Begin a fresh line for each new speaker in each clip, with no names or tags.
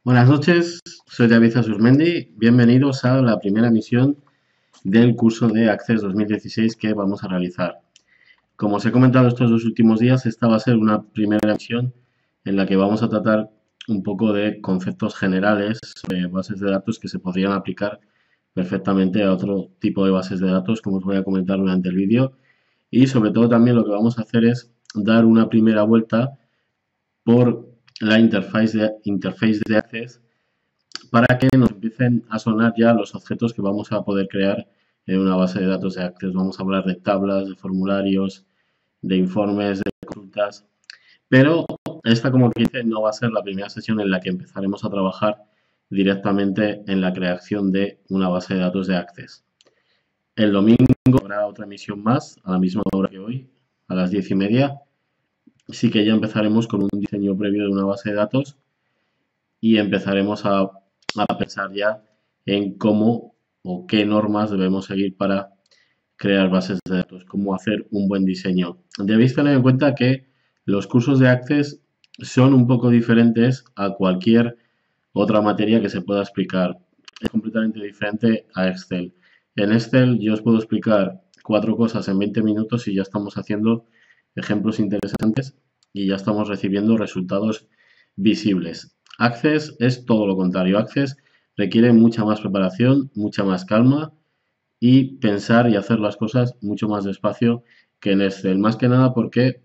Buenas noches, soy David Asurmendi. Bienvenidos a la primera emisión del curso de Access 2016 que vamos a realizar. Como os he comentado estos dos últimos días, esta va a ser una primera emisión en la que vamos a tratar un poco de conceptos generales sobre bases de datos que se podrían aplicar perfectamente a otro tipo de bases de datos, como os voy a comentar durante el vídeo. Y sobre todo también lo que vamos a hacer es dar una primera vuelta por la interface de Access para que nos empiecen a sonar ya los objetos que vamos a poder crear en una base de datos de Access. Vamos a hablar de tablas, de formularios, de informes, de consultas, pero esta, como que dice, no va a ser la primera sesión en la que empezaremos a trabajar directamente en la creación de una base de datos de Access. El domingo habrá otra emisión más, a la misma hora que hoy, a las 10:30. Sí que ya empezaremos con un diseño previo de una base de datos y empezaremos a pensar ya en cómo o qué normas debemos seguir para crear bases de datos, cómo hacer un buen diseño. Debéis tener en cuenta que los cursos de Access son un poco diferentes a cualquier otra materia que se pueda explicar. Es completamente diferente a Excel. En Excel yo os puedo explicar 4 cosas en 20 minutos y ya estamos haciendo ejemplos interesantes y ya estamos recibiendo resultados visibles. Access es todo lo contrario. Access requiere mucha más preparación, mucha más calma y pensar y hacer las cosas mucho más despacio que en Excel. Más que nada porque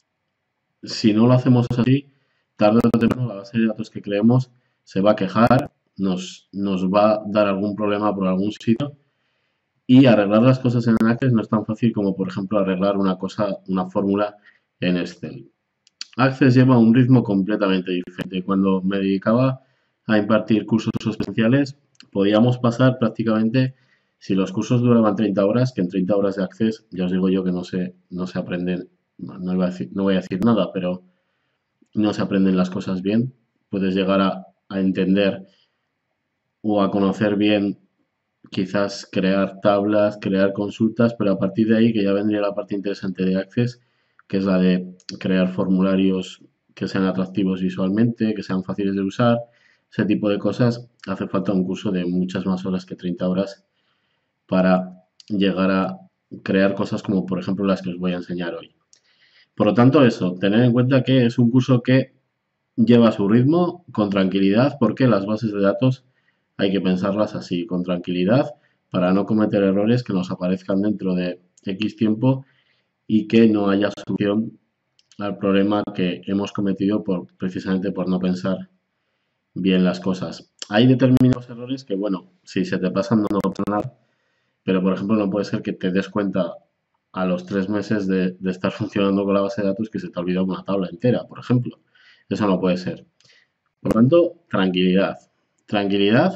si no lo hacemos así, tarde o temprano la base de datos que creemos se va a quejar, nos va a dar algún problema por algún sitio y arreglar las cosas en Access no es tan fácil como, por ejemplo, arreglar una fórmula en Excel. Access lleva un ritmo completamente diferente. Cuando me dedicaba a impartir cursos especiales, podíamos pasar prácticamente, si los cursos duraban 30 horas, que en 30 horas de Access, ya os digo yo que no se aprenden, no voy a decir nada, pero no se aprenden las cosas bien. Puedes llegar a entender o a conocer bien, quizás crear tablas, crear consultas, pero a partir de ahí, que ya vendría la parte interesante de Access, que es la de crear formularios que sean atractivos visualmente, que sean fáciles de usar, ese tipo de cosas, hace falta un curso de muchas más horas que 30 horas para llegar a crear cosas como por ejemplo las que os voy a enseñar hoy. Por lo tanto, eso, tener en cuenta que es un curso que lleva su ritmo con tranquilidad porque las bases de datos hay que pensarlas así, con tranquilidad, para no cometer errores que nos aparezcan dentro de X tiempo y que no haya solución al problema que hemos cometido precisamente por no pensar bien las cosas. Hay determinados errores que, bueno, si se te pasan no pasa nada, pero por ejemplo no puede ser que te des cuenta a los 3 meses de estar funcionando con la base de datos que se te ha olvidado una tabla entera, por ejemplo. Eso no puede ser. Por lo tanto, tranquilidad. Tranquilidad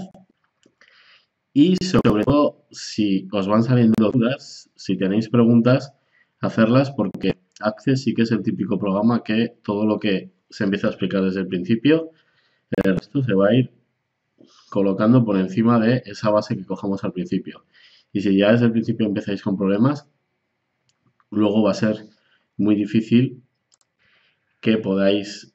y sobre todo, si os van saliendo dudas, si tenéis preguntas, hacerlas porque Access sí que es el típico programa que todo lo que se empieza a explicar desde el principio, el resto se va a ir colocando por encima de esa base que cojamos al principio. Y si ya desde el principio empezáis con problemas, luego va a ser muy difícil que podáis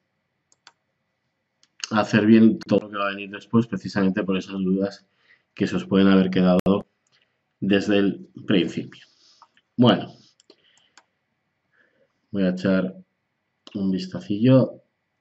hacer bien todo lo que va a venir después, precisamente por esas dudas que se os pueden haber quedado desde el principio. Bueno, voy a echar un vistacillo.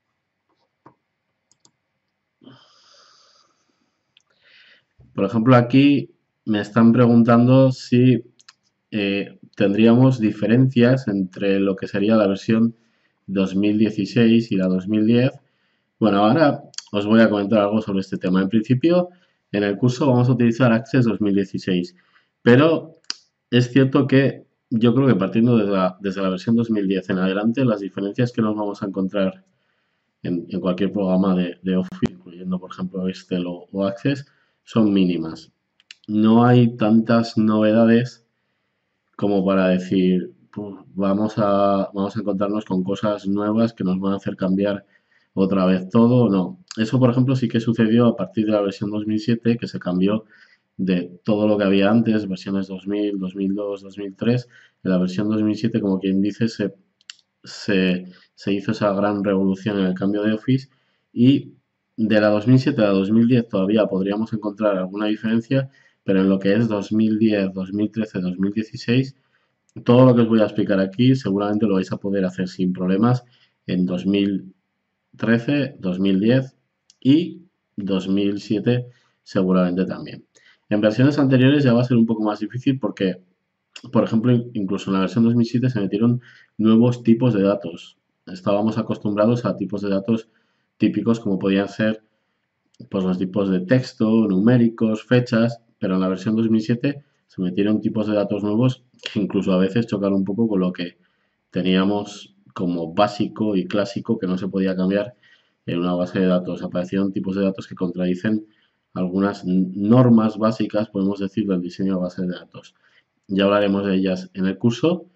Por ejemplo, aquí me están preguntando si tendríamos diferencias entre lo que sería la versión 2016 y la 2010. Bueno, ahora os voy a comentar algo sobre este tema. En principio, en el curso vamos a utilizar Access 2016, pero es cierto que yo creo que partiendo desde la versión 2010 en adelante, las diferencias que nos vamos a encontrar en cualquier programa de Office, incluyendo por ejemplo Excel o Access, son mínimas. No hay tantas novedades como para decir, pues, vamos a encontrarnos con cosas nuevas que nos van a hacer cambiar otra vez todo. No, eso por ejemplo sí que sucedió a partir de la versión 2007, que se cambió de todo lo que había antes, versiones 2000, 2002, 2003. En la versión 2007, como quien dice, se hizo esa gran revolución en el cambio de Office y De la 2007 a la 2010 todavía podríamos encontrar alguna diferencia, pero en lo que es 2010, 2013, 2016, todo lo que os voy a explicar aquí seguramente lo vais a poder hacer sin problemas en 2013, 2010 y 2007 seguramente también. En versiones anteriores ya va a ser un poco más difícil porque, por ejemplo, incluso en la versión 2007 se metieron nuevos tipos de datos. Estábamos acostumbrados a tipos de datos típicos como podían ser pues, los tipos de texto, numéricos, fechas, pero en la versión 2007 se metieron tipos de datos nuevos que incluso a veces chocaron un poco con lo que teníamos como básico y clásico que no se podía cambiar en una base de datos. Aparecieron tipos de datos que contradicen algunas normas básicas, podemos decir, del diseño de bases de datos. Ya hablaremos de ellas en el curso,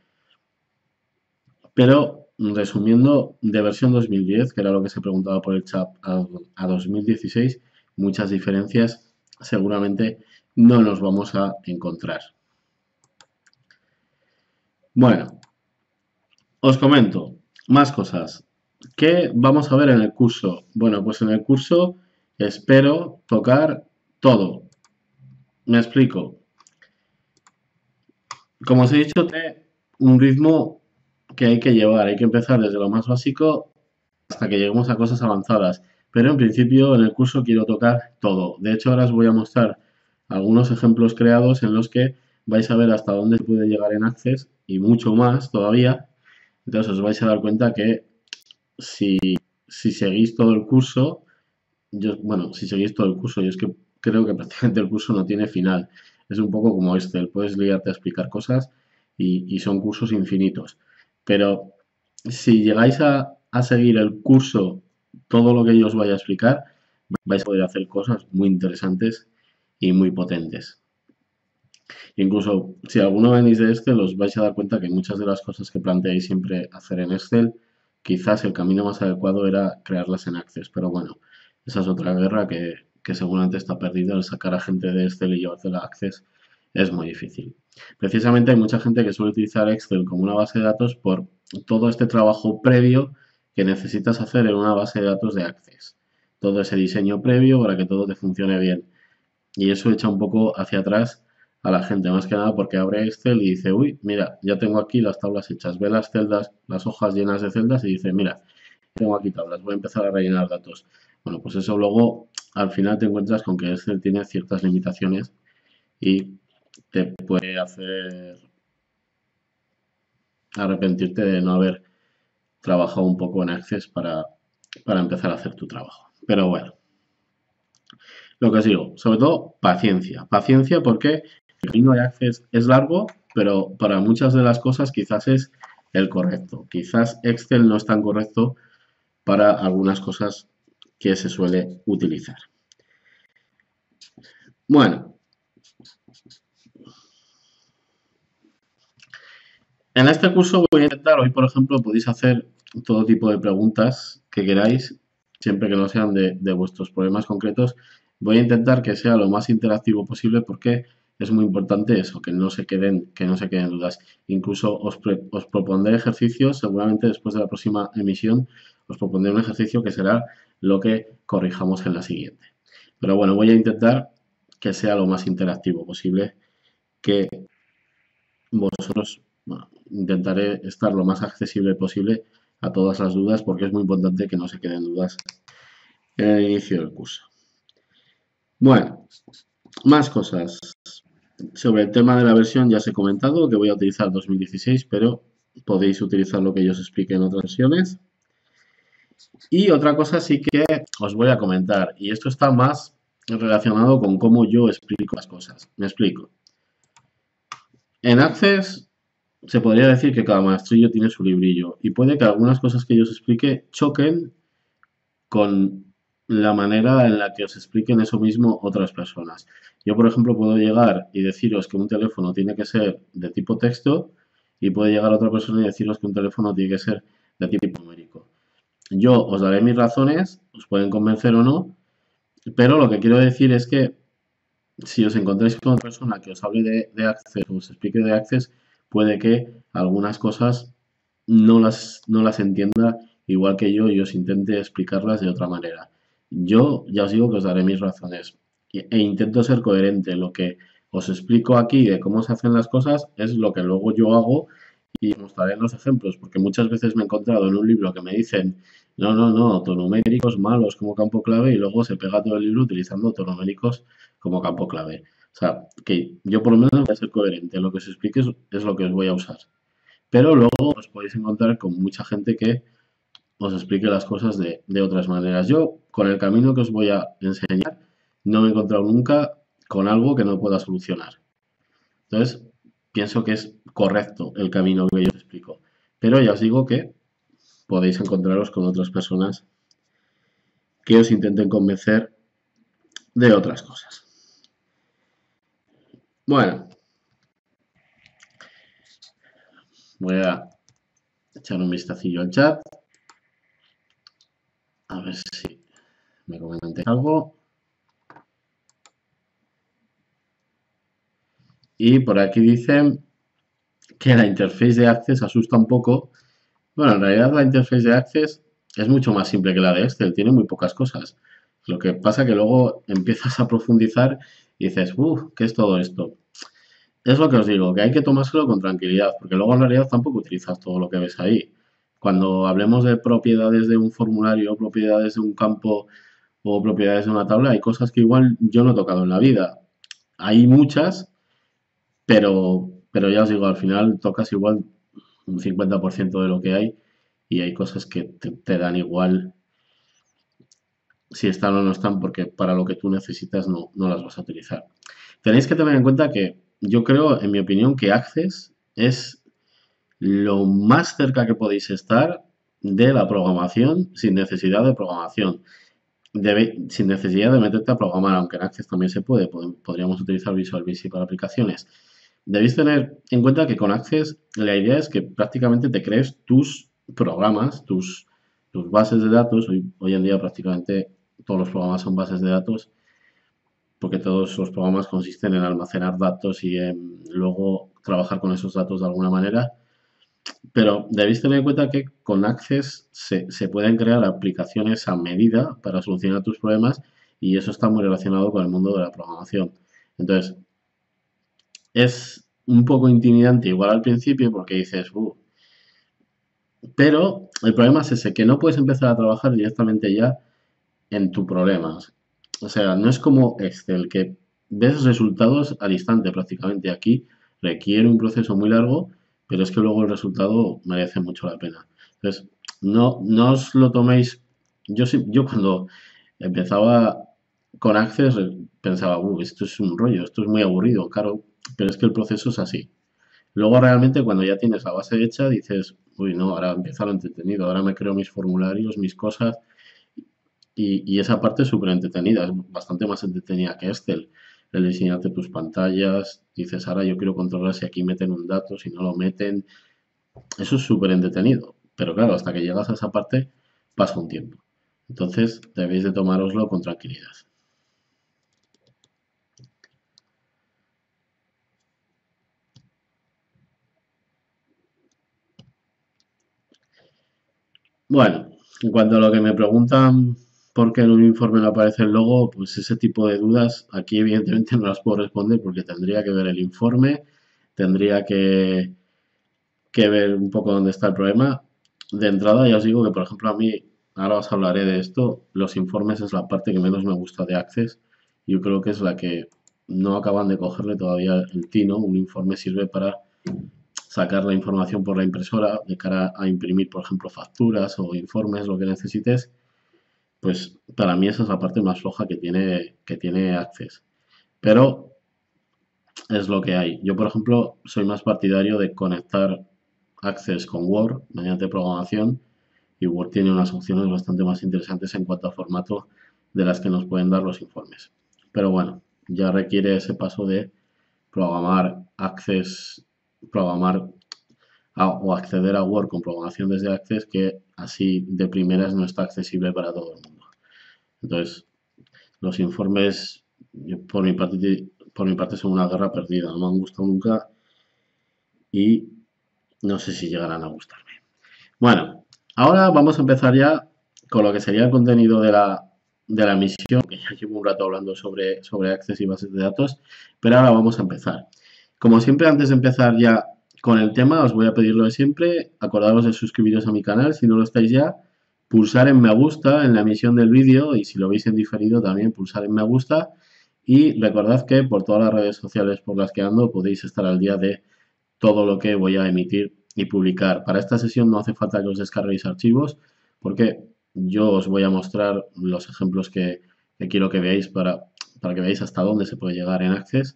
pero resumiendo, de versión 2010, que era lo que se preguntaba por el chat, a 2016, muchas diferencias seguramente no nos vamos a encontrar. Bueno, os comento más cosas. ¿Qué vamos a ver en el curso? Bueno, pues en el curso espero tocar todo. Me explico. Como os he dicho, tiene un ritmo que hay que llevar. Hay que empezar desde lo más básico hasta que lleguemos a cosas avanzadas. Pero en principio en el curso quiero tocar todo. De hecho, ahora os voy a mostrar algunos ejemplos creados en los que vais a ver hasta dónde se puede llegar en Access y mucho más todavía. Entonces os vais a dar cuenta que si, si seguís todo el curso, bueno, si seguís todo el curso, yo es que creo que prácticamente el curso no tiene final. Es un poco como Excel, puedes liarte a explicar cosas y son cursos infinitos. Pero si llegáis a seguir el curso, todo lo que yo os vaya a explicar, vais a poder hacer cosas muy interesantes y muy potentes. Incluso si alguno venís de Excel, os vais a dar cuenta que muchas de las cosas que planteáis siempre hacer en Excel, quizás el camino más adecuado era crearlas en Access. Pero bueno, esa es otra guerra que seguramente está perdida. El sacar a gente de Excel y llevársela a Access es muy difícil. Precisamente hay mucha gente que suele utilizar Excel como una base de datos por todo este trabajo previo que necesitas hacer en una base de datos de Access. Todo ese diseño previo para que todo te funcione bien. Y eso echa un poco hacia atrás a la gente, más que nada porque abre Excel y dice, uy, mira, ya tengo aquí las tablas hechas, ve las celdas, las hojas llenas de celdas y dice, mira, tengo aquí tablas, voy a empezar a rellenar datos. Bueno, pues eso luego al final te encuentras con que Excel tiene ciertas limitaciones y te puede hacer arrepentirte de no haber trabajado un poco en Access para empezar a hacer tu trabajo. Pero bueno, lo que os digo, sobre todo paciencia. Paciencia porque el camino de Access es largo, pero para muchas de las cosas quizás es el correcto. Quizás Excel no es tan correcto para algunas cosas que se suele utilizar. Bueno, en este curso voy a intentar, hoy por ejemplo, podéis hacer todo tipo de preguntas que queráis, siempre que no sean de vuestros problemas concretos. Voy a intentar que sea lo más interactivo posible porque es muy importante eso, que no se queden dudas. Incluso os propondré ejercicios, seguramente después de la próxima emisión, os propondré un ejercicio que será lo que corrijamos en la siguiente. Pero bueno, voy a intentar que sea lo más interactivo posible, que vosotros, bueno, intentaré estar lo más accesible posible a todas las dudas porque es muy importante que no se queden dudas en el inicio del curso. Bueno, más cosas. Sobre el tema de la versión ya os he comentado que voy a utilizar 2016, pero podéis utilizar lo que yo os explique en otras versiones. Y otra cosa sí que os voy a comentar, y esto está más relacionado con cómo yo explico las cosas. Me explico. En Access se podría decir que cada maestrillo tiene su librillo y puede que algunas cosas que yo os explique choquen con la manera en la que os expliquen eso mismo otras personas. Yo, por ejemplo, puedo llegar y deciros que un teléfono tiene que ser de tipo texto y puede llegar otra persona y deciros que un teléfono tiene que ser de tipo numérico. Yo os daré mis razones, os pueden convencer o no, pero lo que quiero decir es que si os encontráis con otra persona que os hable de Access o os explique de Access, puede que algunas cosas no las entienda igual que yo y os intente explicarlas de otra manera. Yo ya os digo que os daré mis razones e intento ser coherente. Lo que os explico aquí de cómo se hacen las cosas es lo que luego yo hago y os mostraré los ejemplos, porque muchas veces me he encontrado en un libro que me dicen, no, no, no, autonuméricos malos como campo clave y luego se pega todo el libro utilizando autonuméricos como campo clave. O sea, que yo por lo menos voy a ser coherente. Lo que os explique es lo que os voy a usar. Pero luego os podéis encontrar con mucha gente que os explique las cosas de otras maneras. Yo, con el camino que os voy a enseñar, no me he encontrado nunca con algo que no pueda solucionar. Entonces, pienso que es correcto el camino que yo os explico. Pero ya os digo que podéis encontraros con otras personas que os intenten convencer de otras cosas. Bueno, voy a echar un vistacillo al chat, a ver si me comentáis algo. Y por aquí dicen que la interface de Access asusta un poco. Bueno, en realidad la interface de Access es mucho más simple que la de Excel, tiene muy pocas cosas. Lo que pasa que luego empiezas a profundizar y dices, uff, ¿qué es todo esto? Es lo que os digo, que hay que tomárselo con tranquilidad, porque luego en realidad tampoco utilizas todo lo que ves ahí. Cuando hablemos de propiedades de un formulario, propiedades de un campo o propiedades de una tabla, hay cosas que igual yo no he tocado en la vida. Hay muchas, pero ya os digo, al final tocas igual un 50% de lo que hay y hay cosas que te dan igual si están o no están porque para lo que tú necesitas no las vas a utilizar. Tenéis que tener en cuenta que yo creo, en mi opinión, que Access es lo más cerca que podéis estar de la programación sin necesidad de programación. Sin necesidad de meterte a programar, aunque en Access también se puede, podríamos utilizar Visual Basic para aplicaciones. Debéis tener en cuenta que con Access la idea es que prácticamente te crees tus programas, tus bases de datos. Hoy en día prácticamente todos los programas son bases de datos porque todos los programas consisten en almacenar datos y en luego trabajar con esos datos de alguna manera. Pero debéis tener en cuenta que con Access se pueden crear aplicaciones a medida para solucionar tus problemas y eso está muy relacionado con el mundo de la programación. Entonces, es un poco intimidante igual al principio porque dices, pero el problema es ese, que no puedes empezar a trabajar directamente ya en tu problema. O sea, no es como Excel, que ves resultados al instante prácticamente. Aquí requiere un proceso muy largo, pero es que luego el resultado merece mucho la pena. Entonces, no os lo toméis. Yo cuando empezaba con Access pensaba, esto es un rollo, esto es muy aburrido, claro, pero es que el proceso es así. Luego realmente cuando ya tienes la base hecha dices, uy, no, ahora empieza lo entretenido, ahora me creo mis formularios, mis cosas y esa parte es súper entretenida, es bastante más entretenida que Excel. El diseñarte tus pantallas, dices, ahora yo quiero controlar si aquí meten un dato, si no lo meten. Eso es súper entretenido. Pero claro, hasta que llegas a esa parte pasa un tiempo. Entonces debéis de tomároslo con tranquilidad. Bueno, en cuanto a lo que me preguntan por qué en un informe no aparece el logo, pues ese tipo de dudas aquí evidentemente no las puedo responder porque tendría que ver el informe, tendría que ver un poco dónde está el problema. De entrada ya os digo que, por ejemplo, a mí, ahora os hablaré de esto, los informes es la parte que menos me gusta de Access. Yo creo que es la que no acaban de cogerle todavía el tino. Un informe sirve para sacar la información por la impresora de cara a imprimir, por ejemplo, facturas o informes, lo que necesites. Pues para mí esa es la parte más floja que tiene Access. Pero es lo que hay. Yo, por ejemplo, soy más partidario de conectar Access con Word mediante programación y Word tiene unas opciones bastante más interesantes en cuanto a formato de las que nos pueden dar los informes. Pero bueno, ya requiere ese paso de programar Access, programar o acceder a Word con programación desde Access que así de primeras no está accesible para todo el mundo. Entonces, los informes, por mi parte son una guerra perdida, no me han gustado nunca y no sé si llegarán a gustarme. Bueno, ahora vamos a empezar ya con lo que sería el contenido de la misión, que ya llevo un rato hablando sobre Access y bases de datos, pero ahora vamos a empezar. Como siempre, antes de empezar ya con el tema, os voy a pedir lo de siempre, acordaros de suscribiros a mi canal si no lo estáis ya, pulsar en me gusta en la emisión del vídeo y si lo veis en diferido también pulsar en me gusta y recordad que por todas las redes sociales por las que ando podéis estar al día de todo lo que voy a emitir y publicar. Para esta sesión no hace falta que os descarguéis archivos porque yo os voy a mostrar los ejemplos que quiero que veáis para que veáis hasta dónde se puede llegar en Access.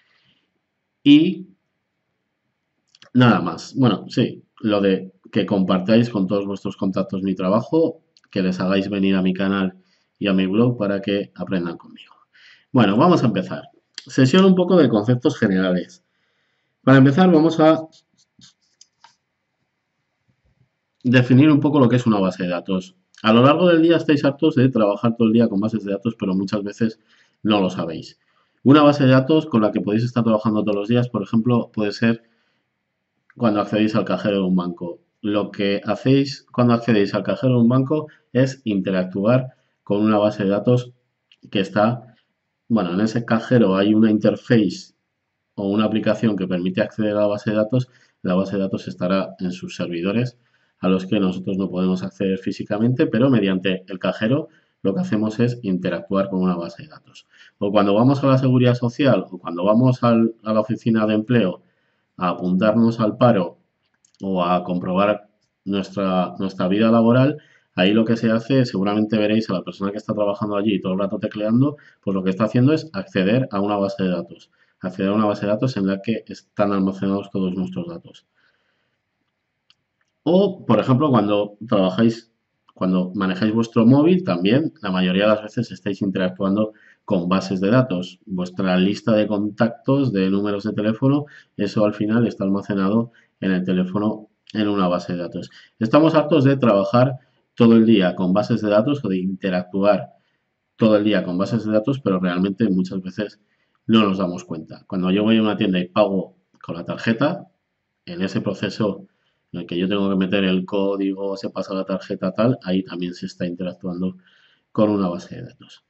Y nada más. Bueno, sí, lo de que compartáis con todos vuestros contactos mi trabajo, que les hagáis venir a mi canal y a mi blog para que aprendan conmigo. Bueno, vamos a empezar. Sesión un poco de conceptos generales. Para empezar, vamos a definir un poco lo que es una base de datos. A lo largo del día estáis hartos de trabajar todo el día con bases de datos, pero muchas veces no lo sabéis. Una base de datos con la que podéis estar trabajando todos los días, por ejemplo, puede ser cuando accedéis al cajero de un banco. Lo que hacéis cuando accedéis al cajero de un banco es interactuar con una base de datos que está, bueno, en ese cajero hay una interface o una aplicación que permite acceder a la base de datos. La base de datos estará en sus servidores a los que nosotros no podemos acceder físicamente, pero mediante el cajero lo que hacemos es interactuar con una base de datos. O cuando vamos a la seguridad social o cuando vamos a la oficina de empleo a apuntarnos al paro o a comprobar nuestra vida laboral, ahí lo que se hace, seguramente veréis a la persona que está trabajando allí todo el rato tecleando, pues lo que está haciendo es acceder a una base de datos. Acceder a una base de datos en la que están almacenados todos nuestros datos. O, por ejemplo, cuando manejáis vuestro móvil, también la mayoría de las veces estáis interactuando con bases de datos. Vuestra lista de contactos, de números de teléfono, eso al final está almacenado en el teléfono en una base de datos. Estamos hartos de trabajar todo el día con bases de datos o de interactuar todo el día con bases de datos, pero realmente muchas veces no nos damos cuenta. Cuando yo voy a una tienda y pago con la tarjeta, en ese proceso en el que yo tengo que meter el código, se pasa la tarjeta tal, ahí también se está interactuando con una base de datos.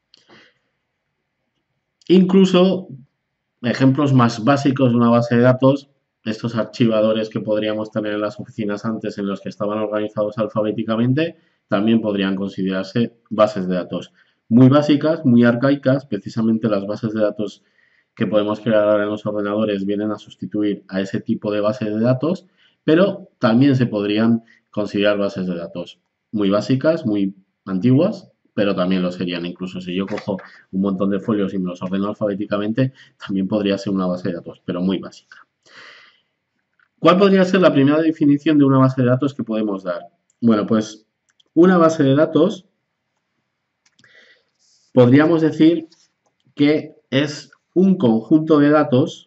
Incluso ejemplos más básicos de una base de datos, estos archivadores que podríamos tener en las oficinas antes en los que estaban organizados alfabéticamente, también podrían considerarse bases de datos muy básicas, muy arcaicas. Precisamente las bases de datos que podemos crear ahora en los ordenadores vienen a sustituir a ese tipo de bases de datos, pero también se podrían considerar bases de datos muy básicas, muy antiguas, pero también lo serían. Incluso si yo cojo un montón de folios y me los ordeno alfabéticamente, también podría ser una base de datos, pero muy básica. ¿Cuál podría ser la primera definición de una base de datos que podemos dar? Bueno, pues una base de datos podríamos decir que es un conjunto de datos,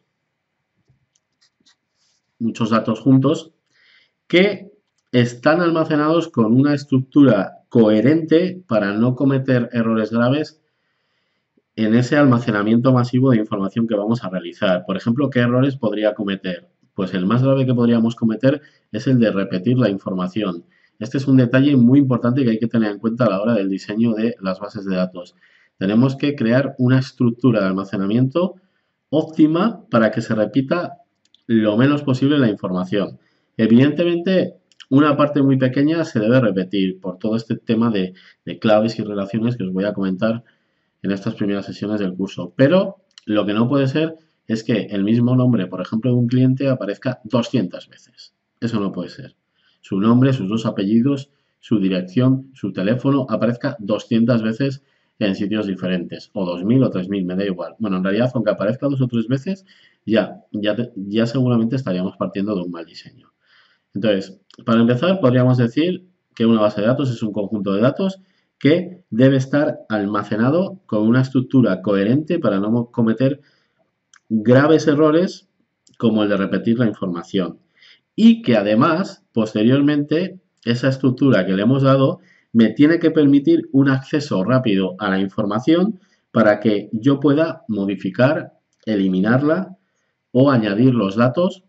muchos datos juntos, que están almacenados con una estructura coherente para no cometer errores graves en ese almacenamiento masivo de información que vamos a realizar. Por ejemplo, ¿qué errores podría cometer? Pues el más grave que podríamos cometer es el de repetir la información. Este es un detalle muy importante que hay que tener en cuenta a la hora del diseño de las bases de datos. Tenemos que crear una estructura de almacenamiento óptima para que se repita lo menos posible la información. Evidentemente, una parte muy pequeña se debe repetir por todo este tema de claves y relaciones que os voy a comentar en estas primeras sesiones del curso. Pero lo que no puede ser es que el mismo nombre, por ejemplo, de un cliente aparezca 200 veces. Eso no puede ser. Su nombre, sus dos apellidos, su dirección, su teléfono aparezca 200 veces en sitios diferentes, o 2000 o 3000, me da igual. Bueno, en realidad, aunque aparezca 2 o 3 veces, ya seguramente estaríamos partiendo de un mal diseño. Entonces, para empezar, podríamos decir que una base de datos es un conjunto de datos que debe estar almacenado con una estructura coherente para no cometer graves errores como el de repetir la información. Y que además, posteriormente, esa estructura que le hemos dado me tiene que permitir un acceso rápido a la información para que yo pueda modificar, eliminarla o añadir los datos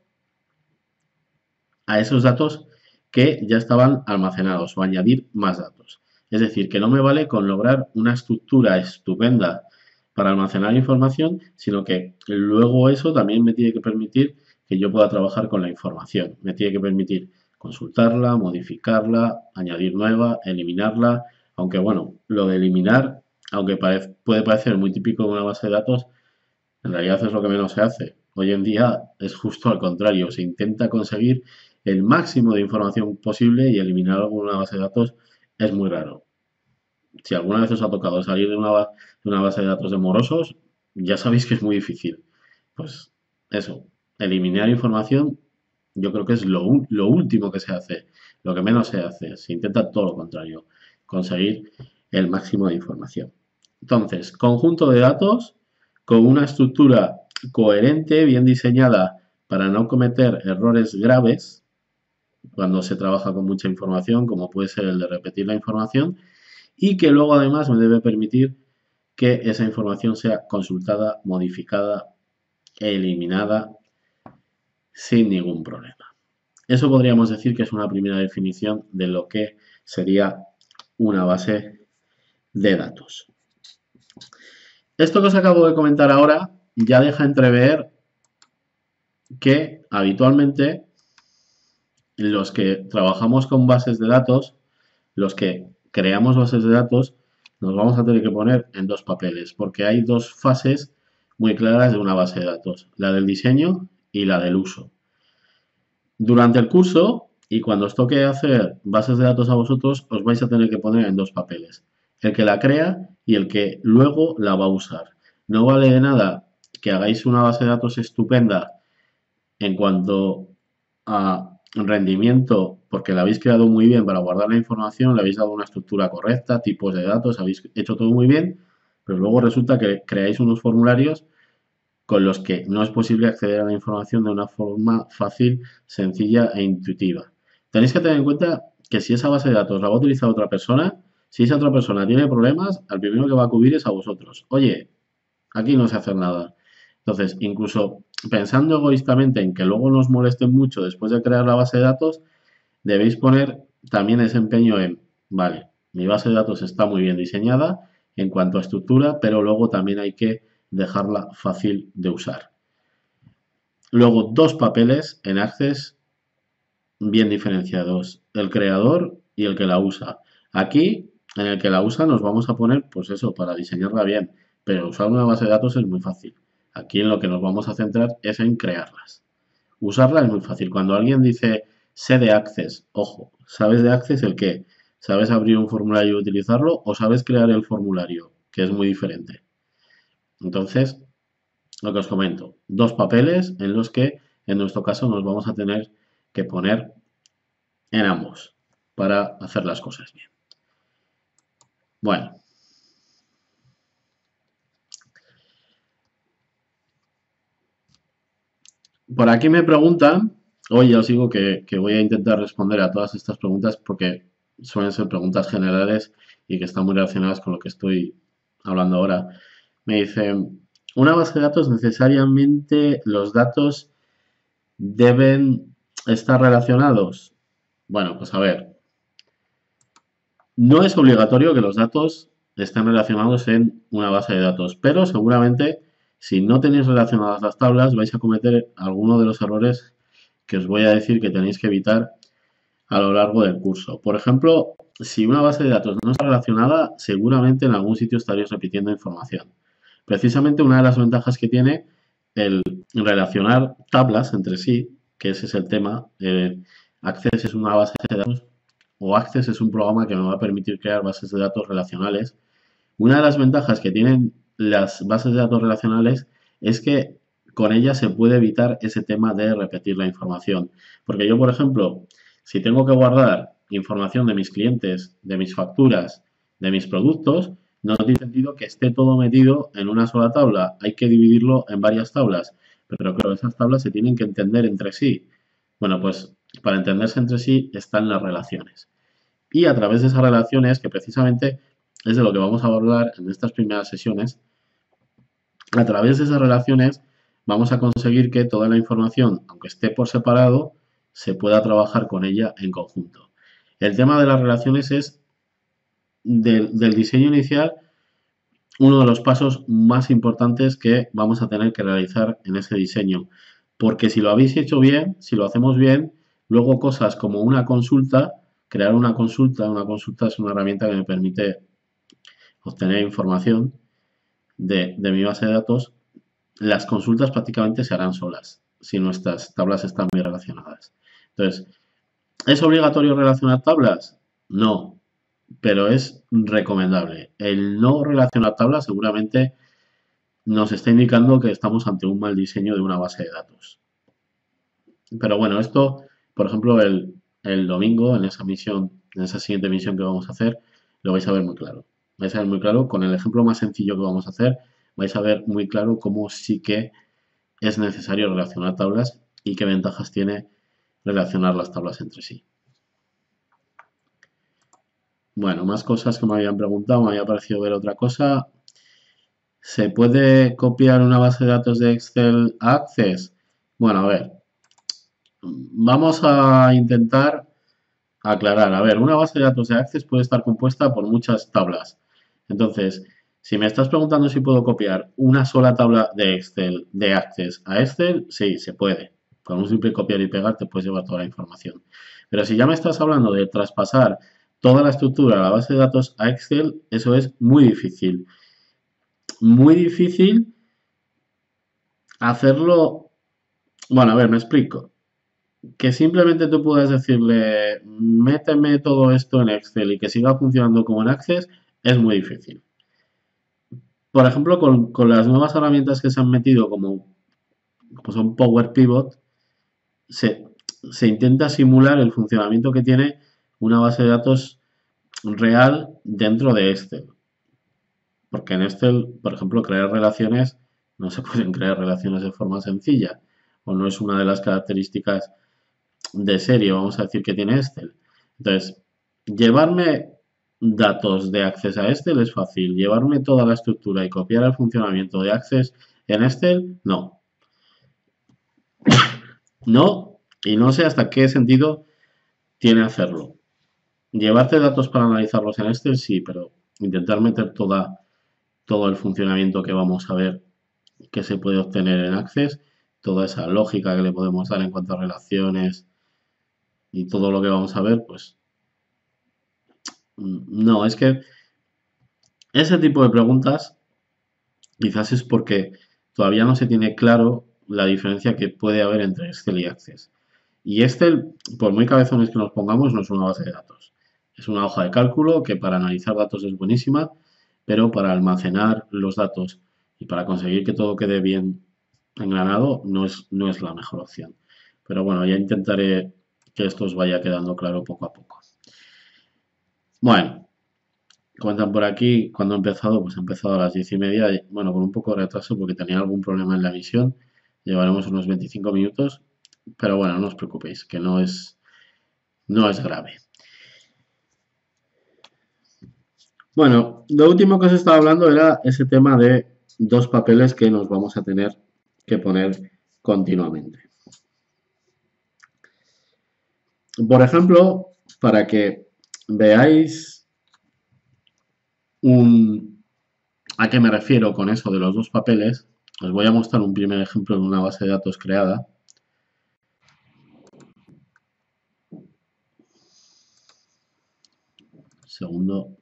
a esos datos que ya estaban almacenados o añadir más datos. Es decir, que no me vale con lograr una estructura estupenda para almacenar información, sino que luego eso también me tiene que permitir que yo pueda trabajar con la información. Me tiene que permitir consultarla, modificarla, añadir nueva, eliminarla. Aunque bueno, lo de eliminar, aunque puede parecer muy típico de una base de datos, en realidad es lo que menos se hace. Hoy en día es justo al contrario, se intenta conseguir el máximo de información posible y eliminar alguna base de datos es muy raro. Si alguna vez os ha tocado salir de una base de datos de morosos, ya sabéis que es muy difícil. Pues eso, eliminar información yo creo que es lo último que se hace, lo que menos se hace. Se intenta todo lo contrario, conseguir el máximo de información. Entonces, conjunto de datos con una estructura coherente, bien diseñada para no cometer errores graves cuando se trabaja con mucha información, como puede ser el de repetir la información, y que luego además me debe permitir que esa información sea consultada, modificada, eliminada sin ningún problema. Eso podríamos decir que es una primera definición de lo que sería una base de datos. Esto que os acabo de comentar ahora ya deja entrever que habitualmente los que trabajamos con bases de datos, los que creamos bases de datos, nos vamos a tener que poner en dos papeles, porque hay dos fases muy claras de una base de datos, la del diseño y la del uso. Durante el curso y cuando os toque hacer bases de datos a vosotros, os vais a tener que poner en dos papeles, el que la crea y el que luego la va a usar. No vale de nada que hagáis una base de datos estupenda en cuanto a rendimiento, porque la habéis creado muy bien para guardar la información, le habéis dado una estructura correcta, tipos de datos, habéis hecho todo muy bien, pero luego resulta que creáis unos formularios con los que no es posible acceder a la información de una forma fácil, sencilla e intuitiva. Tenéis que tener en cuenta que si esa base de datos la va a utilizar otra persona, si esa otra persona tiene problemas, al primero que va a acudir es a vosotros. Oye, aquí no se hace nada. Entonces, incluso pensando egoístamente en que luego nos molesten mucho después de crear la base de datos, debéis poner también ese empeño en, vale, mi base de datos está muy bien diseñada en cuanto a estructura, pero luego también hay que dejarla fácil de usar. Luego, dos papeles en Access bien diferenciados, el creador y el que la usa. Aquí, en el que la usa, nos vamos a poner, pues eso, para diseñarla bien, pero usar una base de datos es muy fácil. Aquí en lo que nos vamos a centrar es en crearlas. Usarla es muy fácil. Cuando alguien dice sé de Access, ojo, ¿sabes de Access el qué? ¿Sabes abrir un formulario y utilizarlo o sabes crear el formulario? Que es muy diferente. Entonces, lo que os comento, dos papeles en los que en nuestro caso nos vamos a tener que poner en ambos para hacer las cosas bien. Bueno, por aquí me preguntan, hoy ya os digo que voy a intentar responder a todas estas preguntas porque suelen ser preguntas generales y que están muy relacionadas con lo que estoy hablando ahora. Me dicen, una base de datos necesariamente los datos deben estar relacionados. Bueno, pues a ver, no es obligatorio que los datos estén relacionados en una base de datos, pero seguramente si no tenéis relacionadas las tablas vais a cometer alguno de los errores que os voy a decir que tenéis que evitar a lo largo del curso. Por ejemplo, si una base de datos no está relacionada, seguramente en algún sitio estaréis repitiendo información. Precisamente una de las ventajas que tiene el relacionar tablas entre sí, que ese es el tema, Access es una base de datos o Access es un programa que me va a permitir crear bases de datos relacionales. Una de las ventajas que tienen las bases de datos relacionales es que con ellas se puede evitar ese tema de repetir la información. Porque yo, por ejemplo, si tengo que guardar información de mis clientes, de mis facturas, de mis productos, no tiene sentido que esté todo metido en una sola tabla. Hay que dividirlo en varias tablas. Pero claro, esas tablas se tienen que entender entre sí. Bueno, pues para entenderse entre sí están las relaciones. Y a través de esas relaciones, que precisamente es de lo que vamos a hablar en estas primeras sesiones, a través de esas relaciones vamos a conseguir que toda la información, aunque esté por separado, se pueda trabajar con ella en conjunto. El tema de las relaciones es del diseño inicial, uno de los pasos más importantes que vamos a tener que realizar en ese diseño. Porque si lo habéis hecho bien, si lo hacemos bien, luego cosas como una consulta, crear una consulta es una herramienta que me permite obtener información de mi base de datos. Las consultas prácticamente se harán solas si nuestras tablas están muy relacionadas. Entonces, ¿es obligatorio relacionar tablas? No, pero es recomendable. El no relacionar tablas seguramente nos está indicando que estamos ante un mal diseño de una base de datos. Pero bueno, esto, por ejemplo, el domingo, en esa misión, en esa siguiente misión que vamos a hacer, lo vais a ver muy claro. Vais a ver muy claro, con el ejemplo más sencillo que vamos a hacer, vais a ver muy claro cómo sí que es necesario relacionar tablas y qué ventajas tiene relacionar las tablas entre sí. Bueno, más cosas que me habían preguntado, me había parecido ver otra cosa. ¿Se puede copiar una base de datos de Excel a Access? Bueno, a ver, vamos a intentar aclarar. A ver, una base de datos de Access puede estar compuesta por muchas tablas. Entonces, si me estás preguntando si puedo copiar una sola tabla de Excel de Access a Excel, sí, se puede. Con un simple copiar y pegar te puedes llevar toda la información. Pero si ya me estás hablando de traspasar toda la estructura de la base de datos a Excel, eso es muy difícil. Muy difícil hacerlo. Bueno, a ver, me explico. Que simplemente tú puedas decirle, méteme todo esto en Excel y que siga funcionando como en Access, es muy difícil. Por ejemplo, con las nuevas herramientas que se han metido, como son Power Pivot, se, se intenta simular el funcionamiento que tiene una base de datos real dentro de Excel. Porque en Excel, por ejemplo, crear relaciones, no se pueden crear relaciones de forma sencilla, o no es una de las características de serie, vamos a decir, que tiene Excel. Entonces, llevarme datos de Access a Excel es fácil. Llevarme toda la estructura y copiar el funcionamiento de Access en Excel, no. No, y no sé hasta qué sentido tiene hacerlo. Llevarte datos para analizarlos en Excel, sí, pero intentar meter todo el funcionamiento que vamos a ver que se puede obtener en Access, toda esa lógica que le podemos dar en cuanto a relaciones y todo lo que vamos a ver, pues no, es que ese tipo de preguntas quizás es porque todavía no se tiene claro la diferencia que puede haber entre Excel y Access. Y Excel, por muy cabezones que nos pongamos, no es una base de datos. Es una hoja de cálculo que para analizar datos es buenísima, pero para almacenar los datos y para conseguir que todo quede bien engranado no es la mejor opción. Pero bueno, ya intentaré que esto os vaya quedando claro poco a poco. Bueno, cuentan por aquí cuando he empezado, pues he empezado a las 10:30, bueno, con un poco de retraso porque tenía algún problema en la emisión. Llevaremos unos 25 minutos, pero bueno, no os preocupéis, que no es grave. Bueno, lo último que os estaba hablando era ese tema de dos papeles que nos vamos a tener que poner continuamente. Por ejemplo, para que veáis a qué me refiero con eso de los dos papeles, os voy a mostrar un primer ejemplo de una base de datos creada. Segundo,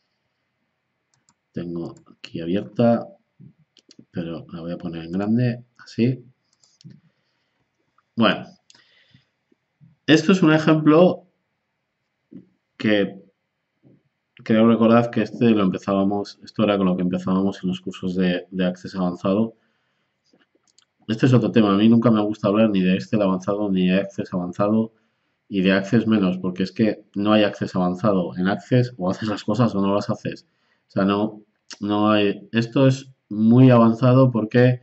tengo aquí abierta, pero la voy a poner en grande, así. Bueno, esto es un ejemplo que creo recordar que esto era con lo que empezábamos en los cursos de Access avanzado. Este es otro tema, a mí nunca me gusta hablar ni de Excel avanzado ni de Access avanzado y de Access menos, porque es que no hay Access avanzado. En Access o haces las cosas o no las haces. O sea, no hay. Esto es muy avanzado porque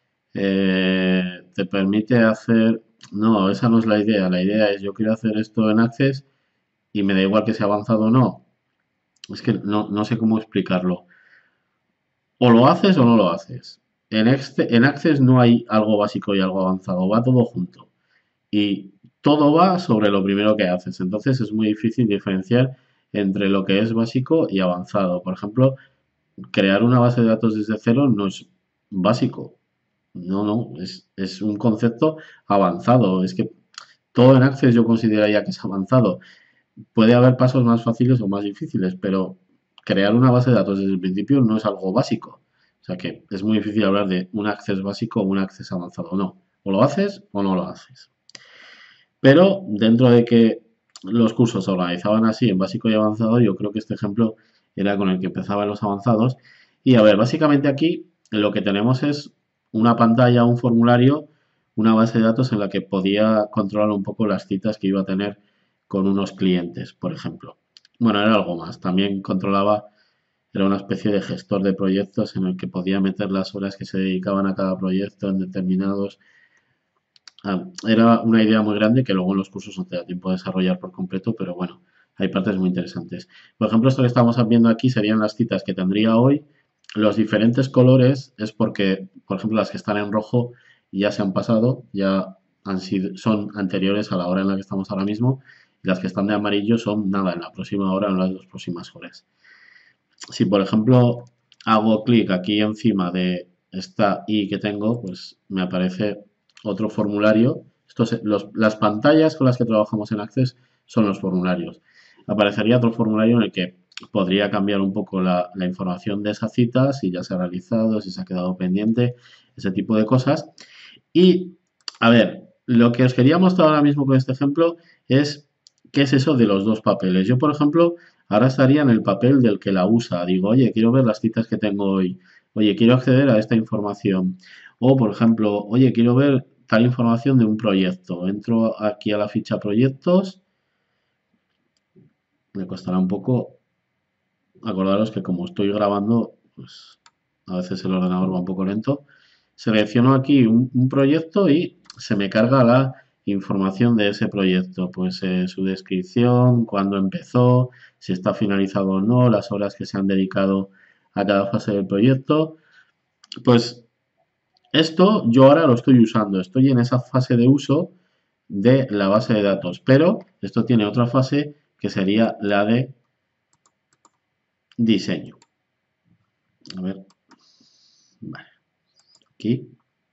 te permite hacer. No, esa no es la idea. La idea es yo quiero hacer esto en Access y me da igual que sea avanzado o no. Es que no sé cómo explicarlo. O lo haces o no lo haces. En Access no hay algo básico y algo avanzado, va todo junto. Y todo va sobre lo primero que haces. Entonces es muy difícil diferenciar entre lo que es básico y avanzado. Por ejemplo, crear una base de datos desde cero no es básico. No, no, es un concepto avanzado. Es que todo en Access yo consideraría que es avanzado. Puede haber pasos más fáciles o más difíciles, pero crear una base de datos desde el principio no es algo básico. O sea que es muy difícil hablar de un Access básico o un Access avanzado. No, o lo haces o no lo haces. Pero dentro de que los cursos se organizaban así en básico y avanzado, yo creo que este ejemplo era con el que empezaban los avanzados. Y a ver, básicamente aquí lo que tenemos es una pantalla, un formulario, una base de datos en la que podía controlar un poco las citas que iba a tener con unos clientes, por ejemplo. Bueno, era algo más. También controlaba, era una especie de gestor de proyectos en el que podía meter las horas que se dedicaban a cada proyecto en determinados. Era una idea muy grande que luego en los cursos no te da tiempo de desarrollar por completo, pero bueno, hay partes muy interesantes. Por ejemplo, esto que estamos viendo aquí serían las citas que tendría hoy. Los diferentes colores es porque, por ejemplo, las que están en rojo ya se han pasado, ya han sido, son anteriores a la hora en la que estamos ahora mismo, y las que están de amarillo son nada, en la próxima hora o en las dos próximas horas. Si, por ejemplo, hago clic aquí encima de esta I que tengo, pues me aparece otro formulario. Las pantallas con las que trabajamos en Access son los formularios. Aparecería otro formulario en el que podría cambiar un poco la información de esa cita, si ya se ha realizado, si se ha quedado pendiente, ese tipo de cosas. Y, a ver, lo que os quería mostrar ahora mismo con este ejemplo es qué es eso de los dos papeles. Yo, por ejemplo, ahora estaría en el papel del que la usa. Digo, oye, quiero ver las citas que tengo hoy. Oye, quiero acceder a esta información. O, por ejemplo, oye, quiero ver tal información de un proyecto. Entro aquí a la ficha proyectos. Me costará un poco acordaros que como estoy grabando, pues a veces el ordenador va un poco lento. Selecciono aquí un proyecto y se me carga la información de ese proyecto, pues su descripción, cuándo empezó, si está finalizado o no, las horas que se han dedicado a cada fase del proyecto. Pues esto yo ahora lo estoy usando, estoy en esa fase de uso de la base de datos, pero esto tiene otra fase que sería la de diseño. A ver, vale, aquí.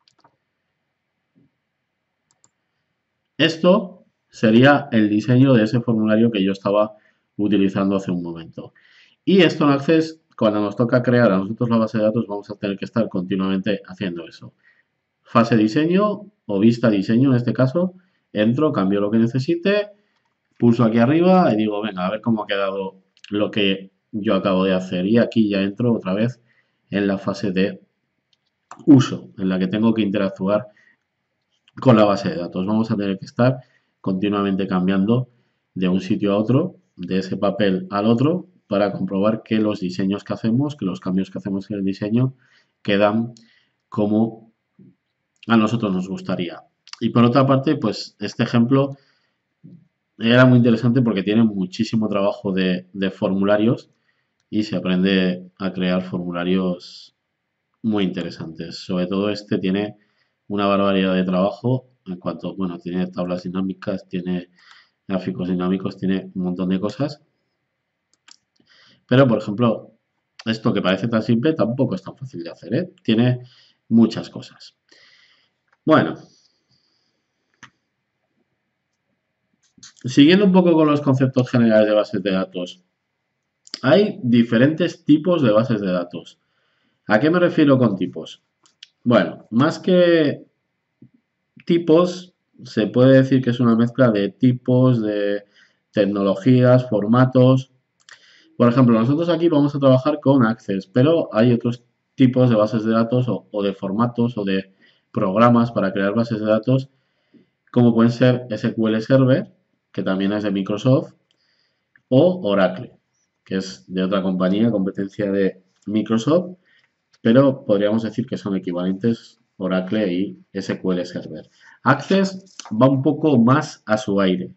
Esto sería el diseño de ese formulario que yo estaba utilizando hace un momento. Y esto en Access, cuando nos toca crear a nosotros la base de datos, vamos a tener que estar continuamente haciendo eso. Fase diseño o vista diseño en este caso, entro, cambio lo que necesite, pulso aquí arriba y digo, venga, a ver cómo ha quedado lo que yo acabo de hacer. Y aquí ya entro otra vez en la fase de uso, en la que tengo que interactuar con la base de datos. Vamos a tener que estar continuamente cambiando de un sitio a otro, de ese papel al otro, para comprobar que los diseños que hacemos, que los cambios que hacemos en el diseño quedan como a nosotros nos gustaría. Y por otra parte, pues este ejemplo era muy interesante porque tiene muchísimo trabajo de formularios y se aprende a crear formularios muy interesantes. Sobre todo este tiene una barbaridad de trabajo en cuanto, bueno, tiene tablas dinámicas, tiene gráficos dinámicos, tiene un montón de cosas. Pero, por ejemplo, esto que parece tan simple tampoco es tan fácil de hacer, ¿eh? Tiene muchas cosas. Bueno, siguiendo un poco con los conceptos generales de bases de datos, hay diferentes tipos de bases de datos. ¿A qué me refiero con tipos? Bueno, más que tipos, se puede decir que es una mezcla de tipos, de tecnologías, formatos. Por ejemplo, nosotros aquí vamos a trabajar con Access, pero hay otros tipos de bases de datos o de formatos o de programas para crear bases de datos, como pueden ser SQL Server, que también es de Microsoft, o Oracle, que es de otra compañía, competencia de Microsoft, pero podríamos decir que son equivalentes Oracle y SQL Server. Access va un poco más a su aire.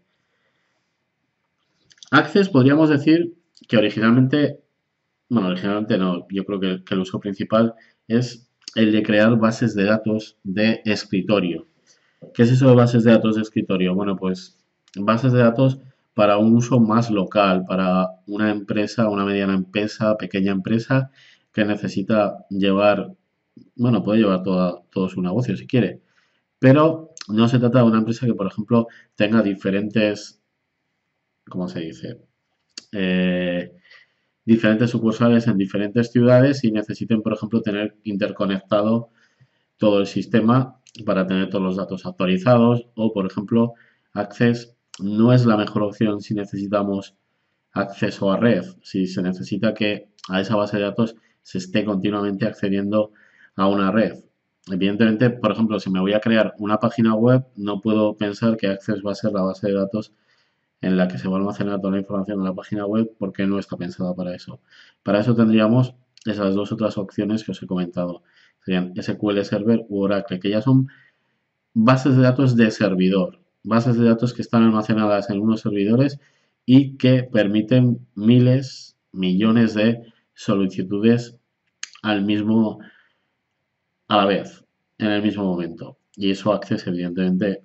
Access podríamos decir que originalmente, bueno, originalmente no, yo creo que el uso principal es el de crear bases de datos de escritorio. ¿Qué es eso de bases de datos de escritorio? Bueno, pues bases de datos para un uso más local, para una empresa, una mediana empresa, pequeña empresa que necesita llevar, bueno, puede llevar todo su negocio si quiere, pero no se trata de una empresa que, por ejemplo, tenga diferentes, ¿cómo se dice? Eh, diferentes sucursales en diferentes ciudades y necesiten, por ejemplo, tener interconectado todo el sistema para tener todos los datos actualizados o, por ejemplo, Access no es la mejor opción si necesitamos acceso a red, si se necesita que a esa base de datos se esté continuamente accediendo a una red. Evidentemente, por ejemplo, si me voy a crear una página web, no puedo pensar que Access va a ser la base de datos en la que se va a almacenar toda la información de la página web porque no está pensada para eso. Para eso tendríamos esas dos otras opciones que os he comentado. Serían SQL Server u Oracle, que ya son bases de datos de servidor, bases de datos que están almacenadas en unos servidores y que permiten miles, millones de solicitudes al mismo, a la vez, en el mismo momento. Y eso Access evidentemente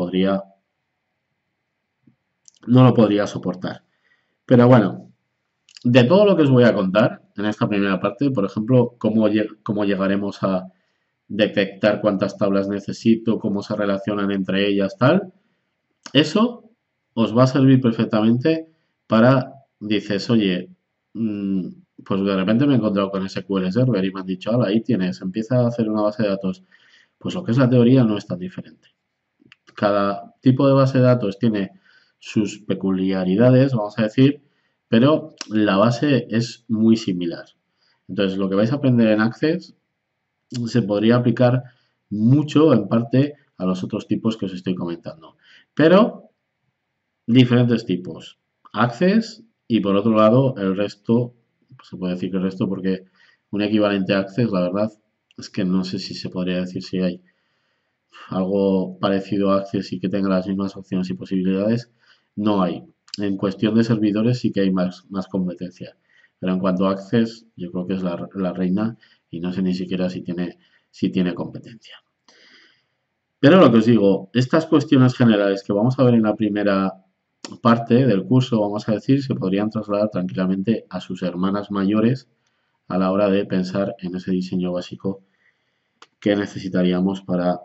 no lo podría soportar. Pero bueno, de todo lo que os voy a contar en esta primera parte, por ejemplo, cómo llegaremos a detectar cuántas tablas necesito, cómo se relacionan entre ellas, tal, eso os va a servir perfectamente para, dices, oye, mm, pues de repente me he encontrado con SQL Server y me han dicho, ahora ahí tienes, empieza a hacer una base de datos. Pues lo que es la teoría no es tan diferente. Cada tipo de base de datos tiene sus peculiaridades, vamos a decir, pero la base es muy similar. Entonces, lo que vais a aprender en Access se podría aplicar mucho, en parte, a los otros tipos que os estoy comentando. Pero diferentes tipos. Access y por otro lado el resto, pues se puede decir que el resto porque un equivalente a Access, la verdad, es que no sé si se podría decir si hay algo parecido a Access y que tenga las mismas opciones y posibilidades, no hay. En cuestión de servidores sí que hay más competencia. Pero en cuanto a Access, yo creo que es la reina y no sé ni siquiera si tiene competencia. Pero lo que os digo, estas cuestiones generales que vamos a ver en la primera parte del curso, vamos a decir, se podrían trasladar tranquilamente a sus hermanas mayores a la hora de pensar en ese diseño básico que necesitaríamos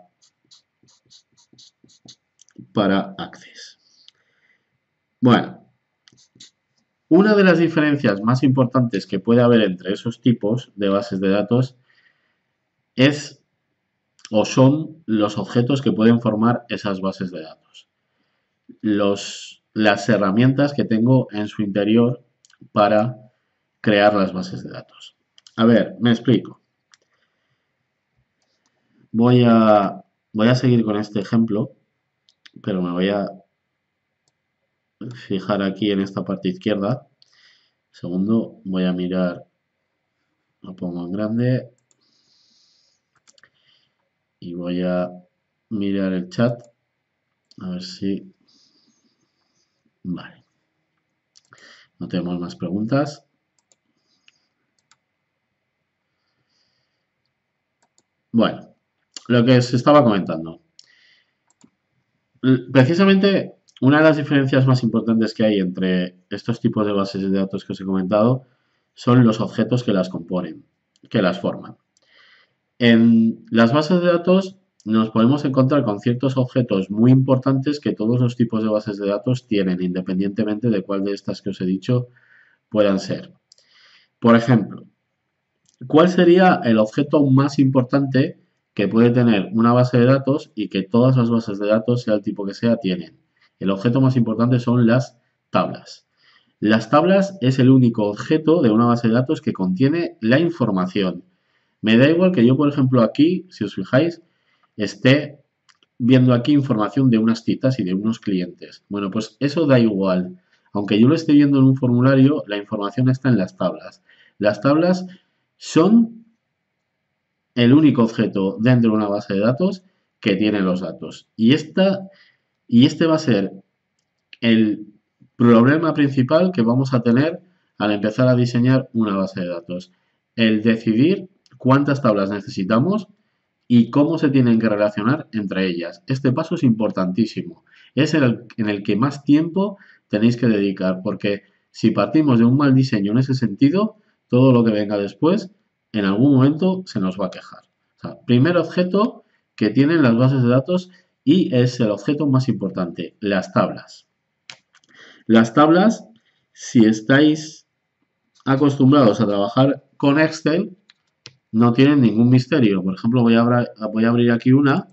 para Access. Bueno, una de las diferencias más importantes que puede haber entre esos tipos de bases de datos es o son los objetos que pueden formar esas bases de datos. Las herramientas que tengo en su interior para crear las bases de datos. A ver, me explico. Voy a seguir con este ejemplo, pero me voy a fijar aquí en esta parte izquierda. Segundo, voy a mirar, lo pongo en grande y voy a mirar el chat a ver si... Vale. No tenemos más preguntas. Bueno, lo que os estaba comentando. Precisamente una de las diferencias más importantes que hay entre estos tipos de bases de datos que os he comentado son los objetos que las componen, que las forman. En las bases de datos nos podemos encontrar con ciertos objetos muy importantes que todos los tipos de bases de datos tienen, independientemente de cuál de estas que os he dicho puedan ser. Por ejemplo, ¿cuál sería el objeto más importante que puede tener una base de datos y que todas las bases de datos, sea el tipo que sea, tienen? El objeto más importante son las tablas. Las tablas es el único objeto de una base de datos que contiene la información. Me da igual que yo, por ejemplo, aquí, si os fijáis, esté viendo aquí información de unas citas y de unos clientes. Bueno, pues eso da igual. Aunque yo lo esté viendo en un formulario, la información está en las tablas. Las tablas son el único objeto dentro de una base de datos que tiene los datos. Y este va a ser el problema principal que vamos a tener al empezar a diseñar una base de datos. El decidir cuántas tablas necesitamos y cómo se tienen que relacionar entre ellas. Este paso es importantísimo. Es en el que más tiempo tenéis que dedicar, porque si partimos de un mal diseño en ese sentido, todo lo que venga después, en algún momento se nos va a quejar. O sea, primer objeto que tienen las bases de datos y es el objeto más importante, las tablas. Las tablas, si estáis acostumbrados a trabajar con Excel, no tienen ningún misterio. Por ejemplo, voy a abrir aquí una.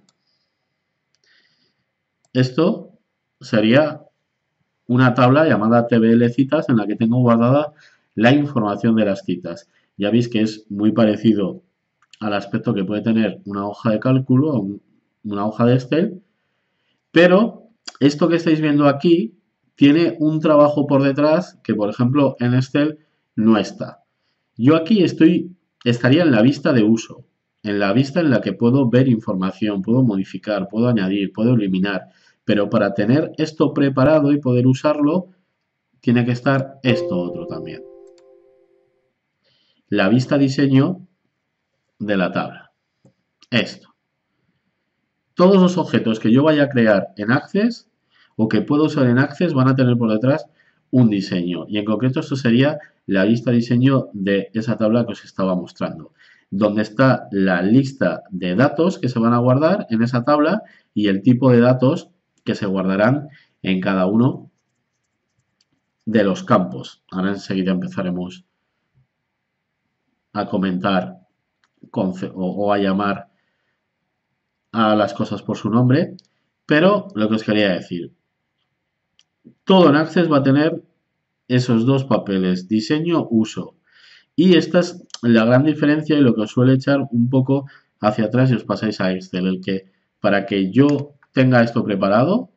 Esto sería una tabla llamada TBL citas en la que tengo guardada la información de las citas. Ya veis que es muy parecido al aspecto que puede tener una hoja de cálculo o una hoja de Excel, pero esto que estáis viendo aquí tiene un trabajo por detrás que, por ejemplo, en Excel no está. Yo aquí estaría en la vista de uso, en la vista en la que puedo ver información, puedo modificar, puedo añadir, puedo eliminar, pero para tener esto preparado y poder usarlo, tiene que estar esto otro también. La vista diseño de la tabla. Esto. Todos los objetos que yo vaya a crear en Access o que puedo usar en Access van a tener por detrás un diseño. Y en concreto esto sería la lista diseño de esa tabla que os estaba mostrando, donde está la lista de datos que se van a guardar en esa tabla y el tipo de datos que se guardarán en cada uno de los campos. Ahora enseguida empezaremos a comentar o a llamar a las cosas por su nombre, pero lo que os quería decir, todo en Access va a tener esos dos papeles, diseño, uso. Y esta es la gran diferencia y lo que os suele echar un poco hacia atrás si os pasáis a Excel, el que para que yo tenga esto preparado,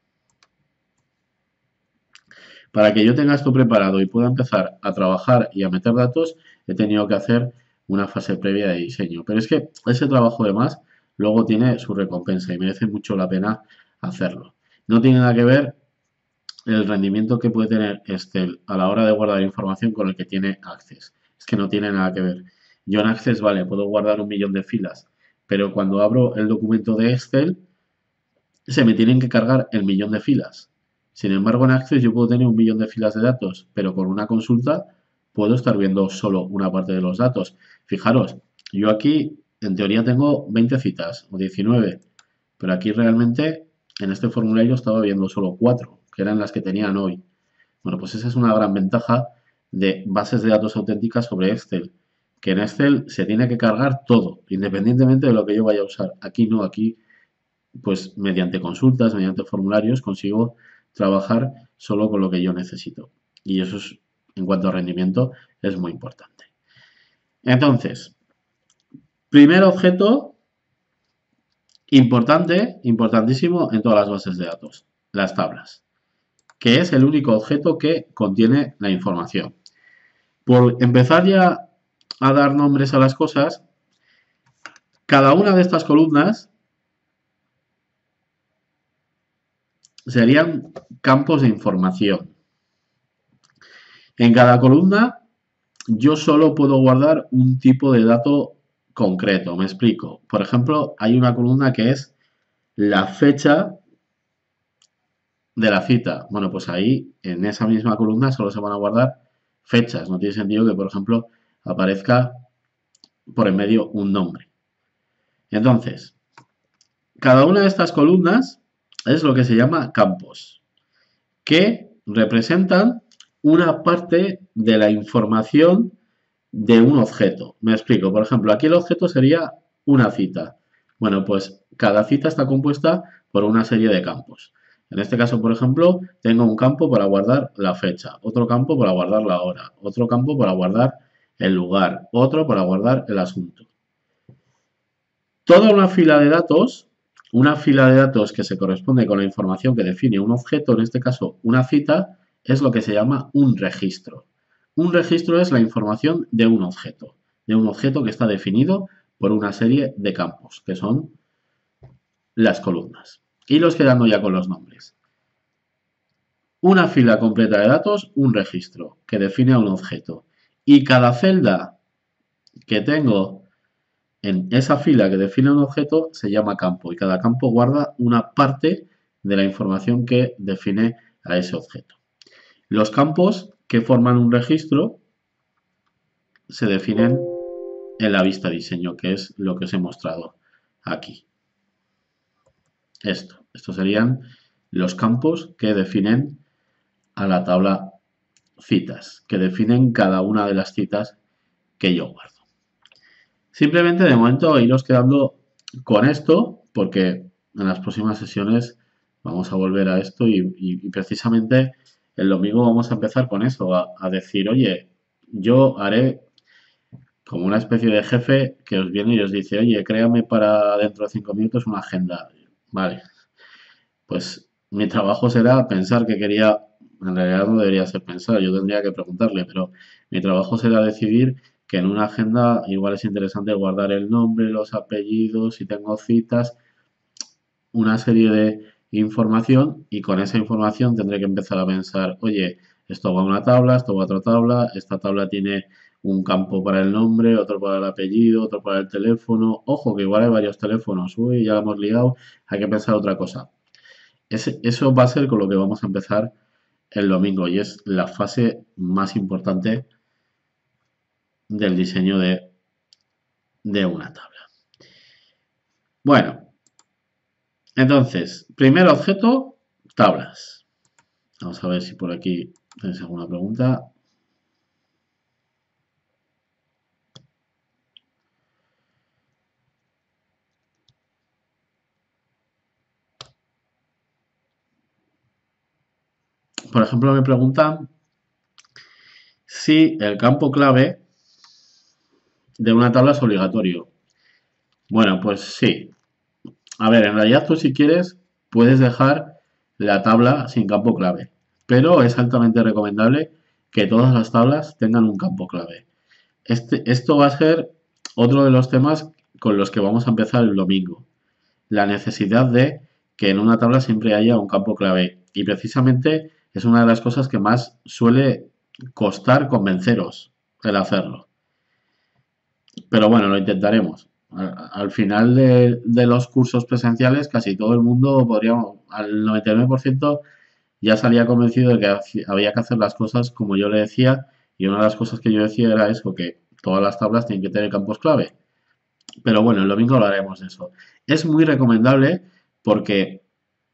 y pueda empezar a trabajar y a meter datos, he tenido que hacer una fase previa de diseño. Pero es que ese trabajo de más luego tiene su recompensa y merece mucho la pena hacerlo. No tiene nada que ver el rendimiento que puede tener Excel a la hora de guardar información con el que tiene Access. Es que no tiene nada que ver. Yo en Access, vale, puedo guardar 1.000.000 de filas, pero cuando abro el documento de Excel, se me tienen que cargar el 1.000.000 de filas. Sin embargo, en Access yo puedo tener 1.000.000 de filas de datos, pero con una consulta puedo estar viendo solo una parte de los datos. Fijaros, yo aquí en teoría tengo 20 citas o 19, pero aquí realmente en este formulario estaba viendo solo 4, que eran las que tenían hoy. Bueno, pues esa es una gran ventaja de bases de datos auténticas sobre Excel, que en Excel se tiene que cargar todo, independientemente de lo que yo vaya a usar. Aquí no, aquí pues mediante consultas, mediante formularios, consigo trabajar solo con lo que yo necesito. Y eso es, en cuanto a rendimiento, es muy importante. Entonces, primer objeto importante, importantísimo en todas las bases de datos, las tablas, que es el único objeto que contiene la información. Por empezar ya a dar nombres a las cosas, cada una de estas columnas serían campos de información. En cada columna yo solo puedo guardar un tipo de dato concreto. Me explico. Por ejemplo, hay una columna que es la fecha de la cita. Bueno, pues ahí, en esa misma columna, solo se van a guardar fechas. No tiene sentido que, por ejemplo, aparezca por en medio un nombre. Entonces, cada una de estas columnas es lo que se llama campos, que representan una parte de la información de un objeto. Me explico. Por ejemplo, aquí el objeto sería una cita. Bueno, pues cada cita está compuesta por una serie de campos. En este caso, por ejemplo, tengo un campo para guardar la fecha, otro campo para guardar la hora, otro campo para guardar el lugar, otro para guardar el asunto. Toda una fila de datos que se corresponde con la información que define un objeto, en este caso una cita, es lo que se llama un registro. Un registro es la información de un objeto que está definido por una serie de campos, que son las columnas. Y los quedando ya con los nombres. Una fila completa de datos, un registro, que define a un objeto. Y cada celda que tengo en esa fila que define un objeto se llama campo. Y cada campo guarda una parte de la información que define a ese objeto. Los campos que forman un registro se definen en la vista diseño, que es lo que os he mostrado aquí. Estos serían los campos que definen a la tabla citas, que definen cada una de las citas que yo guardo. Simplemente de momento iros quedando con esto, porque en las próximas sesiones vamos a volver a esto y precisamente el domingo vamos a empezar con eso, a decir, oye, yo haré como una especie de jefe que os viene y os dice, oye, créame para dentro de 5 minutos una agenda. Vale, pues mi trabajo será pensar que quería, en realidad no debería ser pensar, yo tendría que preguntarle, pero mi trabajo será decidir que en una agenda igual es interesante guardar el nombre, los apellidos, si tengo citas, una serie de información y con esa información tendré que empezar a pensar, oye, esto va a una tabla, esto va a otra tabla, esta tabla tiene un campo para el nombre, otro para el apellido, otro para el teléfono. Ojo, que igual hay varios teléfonos. Uy, ya lo hemos liado, hay que pensar otra cosa. Eso va a ser con lo que vamos a empezar el domingo y es la fase más importante del diseño de una tabla. Bueno, entonces, primer objeto, tablas. Vamos a ver si por aquí tenéis alguna pregunta. Por ejemplo, me preguntan si el campo clave de una tabla es obligatorio. Bueno, pues sí. A ver, en realidad tú si quieres puedes dejar la tabla sin campo clave, pero es altamente recomendable que todas las tablas tengan un campo clave. Esto va a ser otro de los temas con los que vamos a empezar el domingo. La necesidad de que en una tabla siempre haya un campo clave. Y precisamente es una de las cosas que más suele costar convenceros el hacerlo. Pero bueno, lo intentaremos. Al final de los cursos presenciales, casi todo el mundo podríamos, al 99% ya salía convencido de que había que hacer las cosas como yo le decía. Y una de las cosas que yo decía era eso, que todas las tablas tienen que tener campos clave. Pero bueno, el domingo hablaremos de eso. Es muy recomendable porque,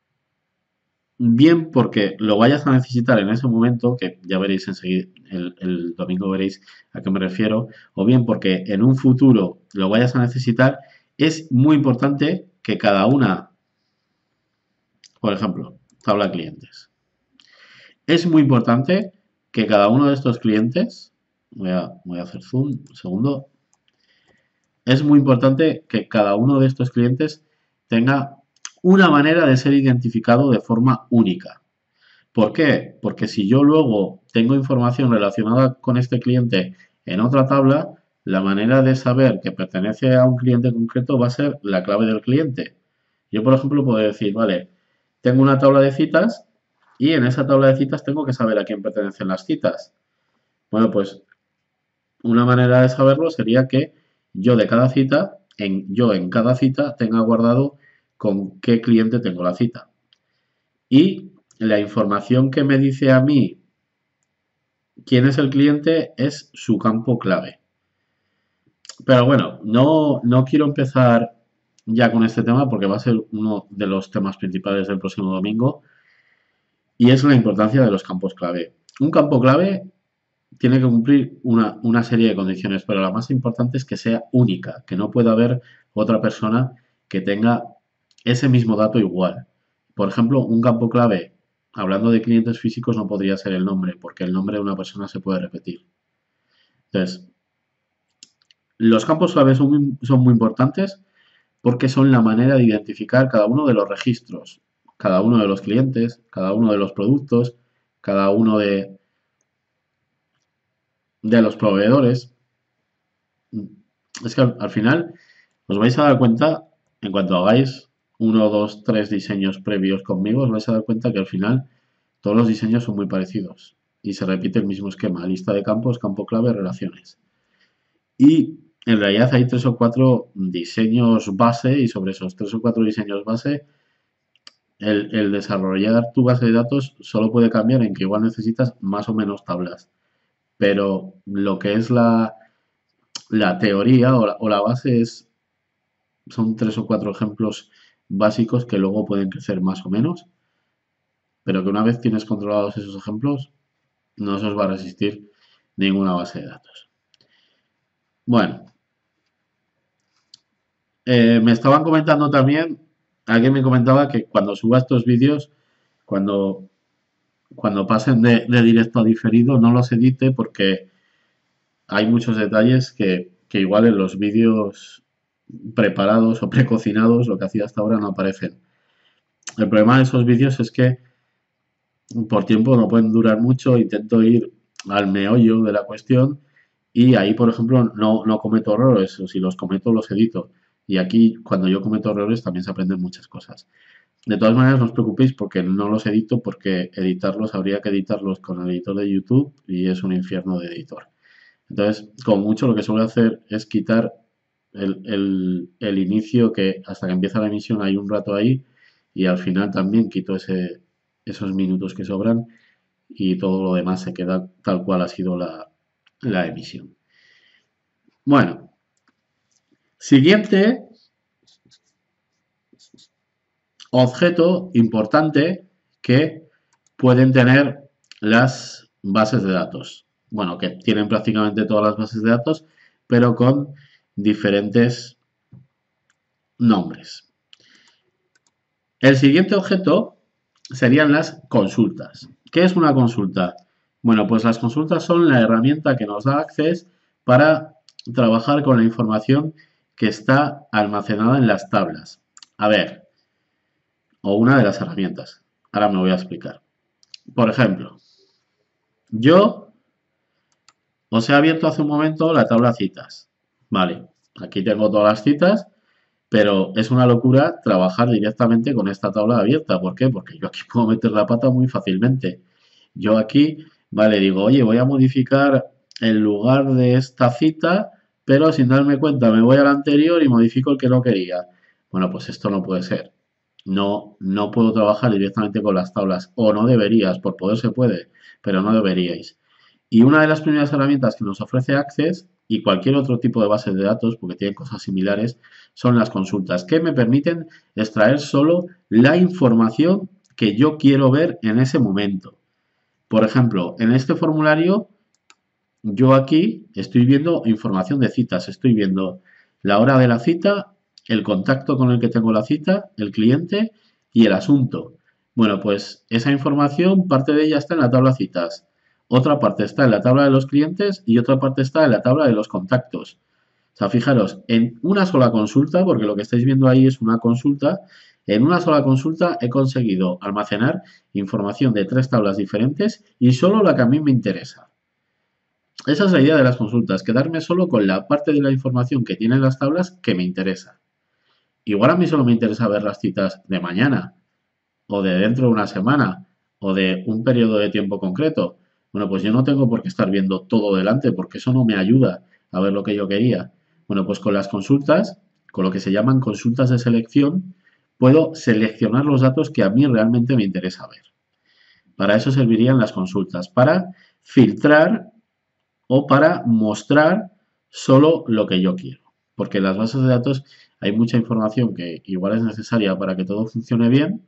bien porque lo vayas a necesitar en ese momento, que ya veréis enseguida, el domingo veréis a qué me refiero, o bien porque en un futuro lo vayas a necesitar, es muy importante que cada una, por ejemplo, tabla clientes. Es muy importante que cada uno de estos clientes, voy a hacer zoom, un segundo, es muy importante que cada uno de estos clientes tenga una manera de ser identificado de forma única. ¿Por qué? Porque si yo luego tengo información relacionada con este cliente en otra tabla, la manera de saber que pertenece a un cliente concreto va a ser la clave del cliente. Yo, por ejemplo, puedo decir, vale, tengo una tabla de citas y en esa tabla de citas tengo que saber a quién pertenecen las citas. Bueno, pues una manera de saberlo sería que yo de cada cita, yo en cada cita tenga guardado con qué cliente tengo la cita. Y la información que me dice a mí quién es el cliente es su campo clave. Pero bueno, no quiero empezar ya con este tema porque va a ser uno de los temas principales del próximo domingo y es la importancia de los campos clave. Un campo clave tiene que cumplir una serie de condiciones, pero la más importante es que sea única, que no pueda haber otra persona que tenga ese mismo dato igual. Por ejemplo, un campo clave, hablando de clientes físicos, no podría ser el nombre, porque el nombre de una persona se puede repetir. Entonces, los campos claves son muy importantes porque son la manera de identificar cada uno de los registros, cada uno de los clientes, cada uno de los productos, cada uno de los proveedores. Es que al final os vais a dar cuenta, en cuanto hagáis uno, dos, tres diseños previos conmigo, os vais a dar cuenta que al final todos los diseños son muy parecidos y se repite el mismo esquema, lista de campos, campo clave, relaciones. Y en realidad hay 3 o 4 diseños base y sobre esos 3 o 4 diseños base el desarrollar tu base de datos solo puede cambiar en que igual necesitas más o menos tablas, pero lo que es la teoría o la base son tres o cuatro ejemplos básicos que luego pueden crecer más o menos, pero que una vez tienes controlados esos ejemplos, no se os va a resistir ninguna base de datos. Bueno, me estaban comentando también, alguien me comentaba que cuando suba estos vídeos, cuando, cuando pasen de directo a diferido, no los edite porque hay muchos detalles que igual en los vídeos preparados o precocinados, lo que hacía hasta ahora, no aparecen. El problema de esos vídeos es que por tiempo no pueden durar mucho, intento ir al meollo de la cuestión y ahí, por ejemplo, no cometo errores, o si los cometo, los edito. Y aquí, cuando yo cometo errores, también se aprenden muchas cosas. De todas maneras, no os preocupéis porque no los edito, porque editarlos habría que editarlos con el editor de YouTube y es un infierno de editor. Entonces, como mucho, lo que suelo hacer es quitar el inicio, que hasta que empieza la emisión hay un rato ahí, y al final también quito esos minutos que sobran y todo lo demás se queda tal cual ha sido la emisión. Bueno, siguiente objeto importante que pueden tener las bases de datos. Bueno, que tienen prácticamente todas las bases de datos, pero con diferentes nombres. El siguiente objeto serían las consultas. ¿Qué es una consulta? Bueno, pues las consultas son la herramienta que nos da Access para trabajar con la información que está almacenada en las tablas. A ver, o una de las herramientas. Ahora me voy a explicar. Por ejemplo, yo os he abierto hace un momento la tabla citas. Vale, aquí tengo todas las citas, pero es una locura trabajar directamente con esta tabla abierta. ¿Por qué? Porque yo aquí puedo meter la pata muy fácilmente. Yo aquí, vale, digo, oye, voy a modificar el lugar de esta cita, pero sin darme cuenta me voy al anterior y modifico el que no quería. Bueno, pues esto no puede ser. No puedo trabajar directamente con las tablas, o no deberías, por poder se puede, pero no deberíais. Y una de las primeras herramientas que nos ofrece Access y cualquier otro tipo de bases de datos, porque tienen cosas similares, son las consultas, que me permiten extraer solo la información que yo quiero ver en ese momento. Por ejemplo, en este formulario, yo aquí estoy viendo información de citas, estoy viendo la hora de la cita, el contacto con el que tengo la cita, el cliente y el asunto. Bueno, pues esa información, parte de ella está en la tabla citas, otra parte está en la tabla de los clientes y otra parte está en la tabla de los contactos. O sea, fijaros, en una sola consulta, porque lo que estáis viendo ahí es una consulta, en una sola consulta he conseguido almacenar información de tres tablas diferentes y solo la que a mí me interesa. Esa es la idea de las consultas, quedarme solo con la parte de la información que tienen las tablas que me interesa. Igual a mí solo me interesa ver las citas de mañana, o de dentro de una semana, o de un periodo de tiempo concreto. Bueno, pues yo no tengo por qué estar viendo todo delante, porque eso no me ayuda a ver lo que yo quería. Bueno, pues con las consultas, con lo que se llaman consultas de selección, puedo seleccionar los datos que a mí realmente me interesa ver. Para eso servirían las consultas, para filtrar o para mostrar solo lo que yo quiero. Porque en las bases de datos hay mucha información que igual es necesaria para que todo funcione bien,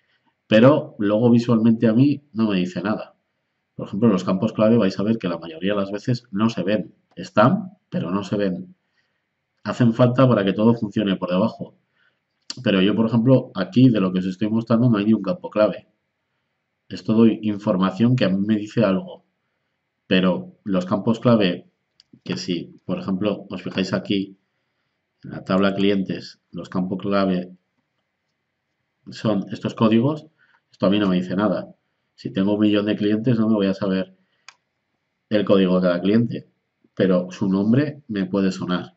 pero luego visualmente a mí no me dice nada. Por ejemplo, los campos clave vais a ver que la mayoría de las veces no se ven. Están, pero no se ven. Hacen falta para que todo funcione por debajo. Pero yo, por ejemplo, aquí de lo que os estoy mostrando no hay ni un campo clave. Es todo información que a mí me dice algo. Pero los campos clave, que si, por ejemplo, os fijáis aquí, en la tabla clientes, los campos clave son estos códigos, esto a mí no me dice nada. Si tengo un millón de clientes no me voy a saber el código de cada cliente, pero su nombre me puede sonar.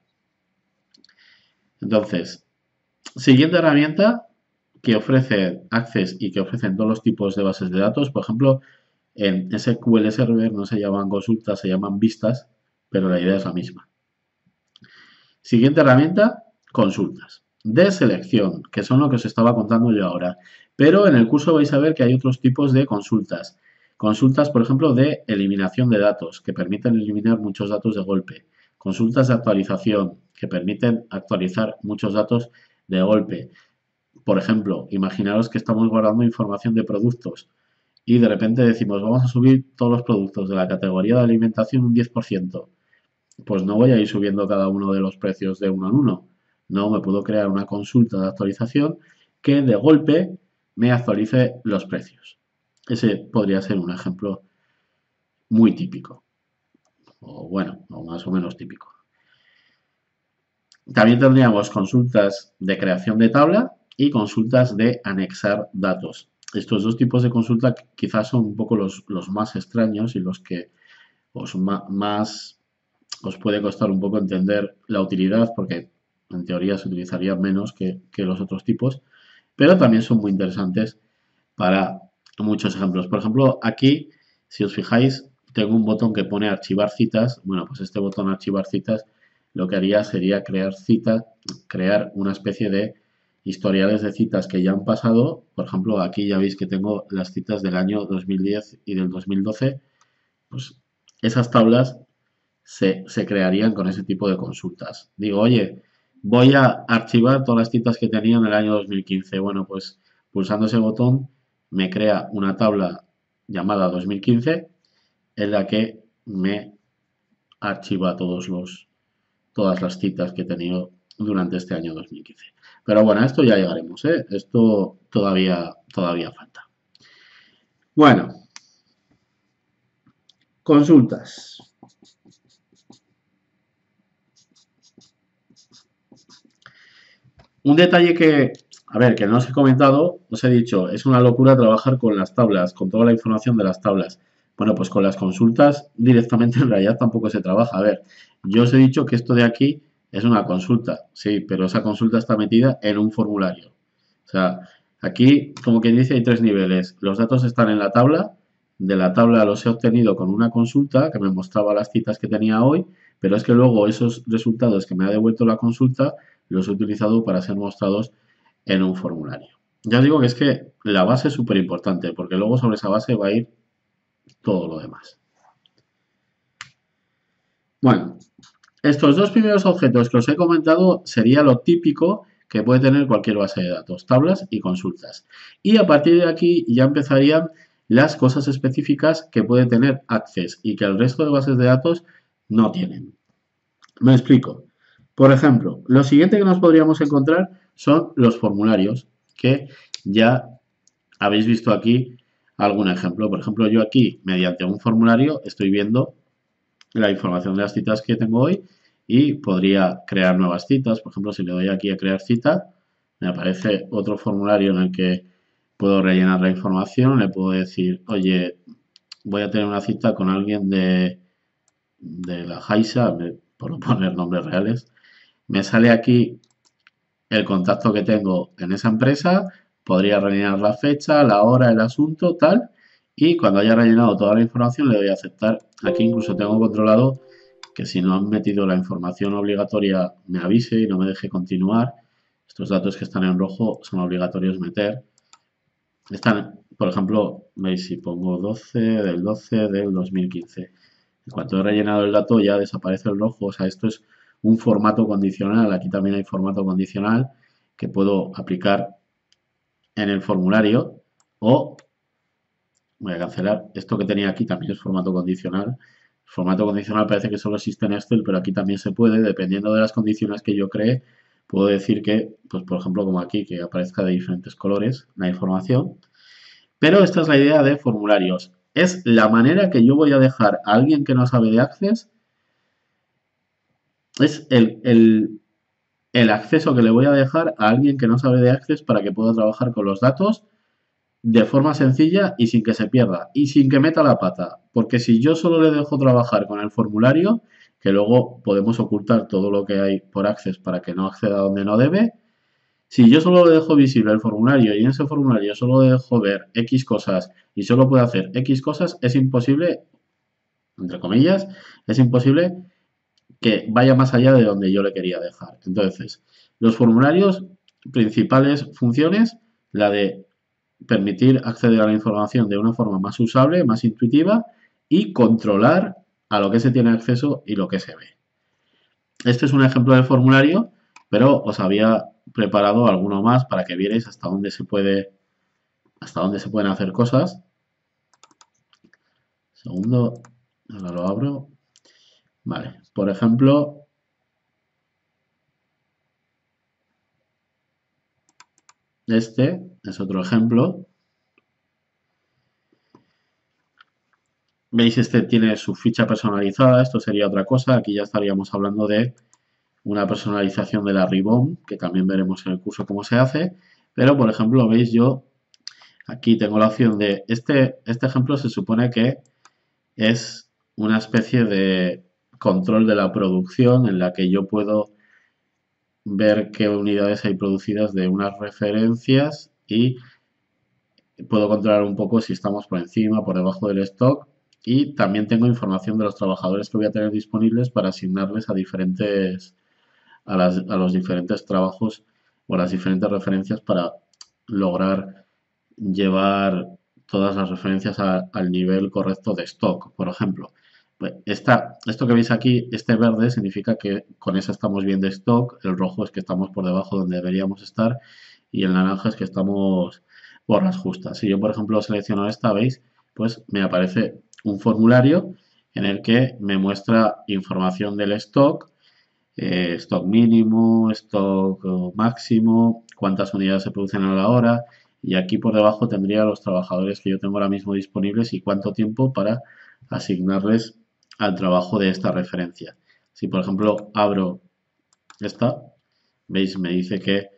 Entonces, siguiente herramienta que ofrece Access y que ofrecen todos los tipos de bases de datos, por ejemplo, en SQL Server no se llaman consultas, se llaman vistas, pero la idea es la misma. Siguiente herramienta, consultas de selección, que son lo que os estaba contando yo ahora. Pero en el curso vais a ver que hay otros tipos de consultas. Consultas, por ejemplo, de eliminación de datos, que permiten eliminar muchos datos de golpe. Consultas de actualización, que permiten actualizar muchos datos de golpe. Por ejemplo, imaginaros que estamos guardando información de productos y de repente decimos, vamos a subir todos los productos de la categoría de alimentación un 10%. Pues no voy a ir subiendo cada uno de los precios de uno en uno. No, me puedo crear una consulta de actualización que de golpe me actualice los precios. Ese podría ser un ejemplo muy típico, o bueno, o más o menos típico. También tendríamos consultas de creación de tabla y consultas de anexar datos. Estos dos tipos de consulta quizás son un poco los más extraños y los que más os puede costar un poco entender la utilidad, porque en teoría se utilizaría menos que los otros tipos, pero también son muy interesantes para muchos ejemplos. Por ejemplo, aquí, si os fijáis, tengo un botón que pone archivar citas. Bueno, pues este botón archivar citas lo que haría sería crear citas, crear una especie de historiales de citas que ya han pasado. Por ejemplo, aquí ya veis que tengo las citas del año 2010 y del 2012. Pues esas tablas se crearían con ese tipo de consultas. Digo, oye, voy a archivar todas las citas que tenía en el año 2015. Bueno, pues pulsando ese botón me crea una tabla llamada 2015 en la que me archiva todas las citas que he tenido durante este año 2015. Pero bueno, a esto ya llegaremos, ¿eh? Esto todavía falta. Bueno, consultas. Un detalle a ver, que no os he comentado, os he dicho, es una locura trabajar con las tablas, con toda la información de las tablas. Bueno, pues con las consultas directamente en realidad tampoco se trabaja. A ver, yo os he dicho que esto de aquí es una consulta, sí, pero esa consulta está metida en un formulario. O sea, aquí, como quien dice, hay tres niveles. Los datos están en la tabla, de la tabla los he obtenido con una consulta que me mostraba las citas que tenía hoy, pero es que luego esos resultados que me ha devuelto la consulta los he utilizado para ser mostrados en un formulario. Ya os digo que es que la base es súper importante, porque luego sobre esa base va a ir todo lo demás. Bueno, estos dos primeros objetos que os he comentado sería lo típico que puede tener cualquier base de datos, tablas y consultas. Y a partir de aquí ya empezarían las cosas específicas que puede tener Access y que el resto de bases de datos no tienen. Me explico. Por ejemplo, lo siguiente que nos podríamos encontrar son los formularios, que ya habéis visto aquí algún ejemplo. Por ejemplo, yo aquí, mediante un formulario, estoy viendo la información de las citas que tengo hoy y podría crear nuevas citas. Por ejemplo, si le doy aquí a crear cita, me aparece otro formulario en el que puedo rellenar la información. Le puedo decir, oye, voy a tener una cita con alguien de la Haisa, por no poner nombres reales. Me sale aquí el contacto que tengo en esa empresa, podría rellenar la fecha, la hora, el asunto, tal, y cuando haya rellenado toda la información le doy a aceptar. Aquí incluso tengo controlado que si no han metido la información obligatoria me avise y no me deje continuar. Estos datos que están en rojo son obligatorios meter. Están, por ejemplo, veis si pongo 12 del 12 del 2015. En cuanto he rellenado el dato ya desaparece el rojo, o sea, esto es un formato condicional. Aquí también hay formato condicional que puedo aplicar en el formulario o voy a cancelar. Esto que tenía aquí también es formato condicional. El formato condicional parece que solo existe en Excel, pero aquí también se puede, dependiendo de las condiciones que yo cree, puedo decir que, pues por ejemplo, como aquí, que aparezca de diferentes colores la información. Pero esta es la idea de formularios. Es la manera que yo voy a dejar a alguien que no sabe de Access, es el acceso que le voy a dejar a alguien que no sabe de Access para que pueda trabajar con los datos de forma sencilla y sin que se pierda y sin que meta la pata. Porque si yo solo le dejo trabajar con el formulario, que luego podemos ocultar todo lo que hay por Access para que no acceda donde no debe, si yo solo le dejo visible el formulario y en ese formulario solo le dejo ver X cosas y solo puede hacer X cosas, es imposible, entre comillas, es imposible que vaya más allá de donde yo le quería dejar. Entonces, los formularios, principales funciones, la de permitir acceder a la información de una forma más usable, más intuitiva y controlar a lo que se tiene acceso y lo que se ve. Este es un ejemplo de formulario, pero os había preparado alguno más para que vierais hasta dónde se pueden hacer cosas. Segundo, ahora lo abro. Vale, por ejemplo, este es otro ejemplo. Veis, este tiene su ficha personalizada, esto sería otra cosa. Aquí ya estaríamos hablando de una personalización de la Ribbon, que también veremos en el curso cómo se hace. Pero, por ejemplo, veis, yo aquí tengo la opción de, este ejemplo se supone que es una especie de control de la producción en la que yo puedo ver qué unidades hay producidas de unas referencias y puedo controlar un poco si estamos por encima, por debajo del stock y también tengo información de los trabajadores que voy a tener disponibles para asignarles a los diferentes trabajos o las diferentes referencias para lograr llevar todas las referencias al nivel correcto de stock, por ejemplo. Pues esto que veis aquí, este verde significa que con eso estamos bien de stock, el rojo es que estamos por debajo donde deberíamos estar y el naranja es que estamos por las justas. Si yo, por ejemplo, selecciono esta, ¿veis? Pues me aparece un formulario en el que me muestra información del stock, stock mínimo, stock máximo, cuántas unidades se producen a la hora y aquí por debajo tendría los trabajadores que yo tengo ahora mismo disponibles y cuánto tiempo para asignarles al trabajo de esta referencia. Si por ejemplo abro esta, veis, me dice que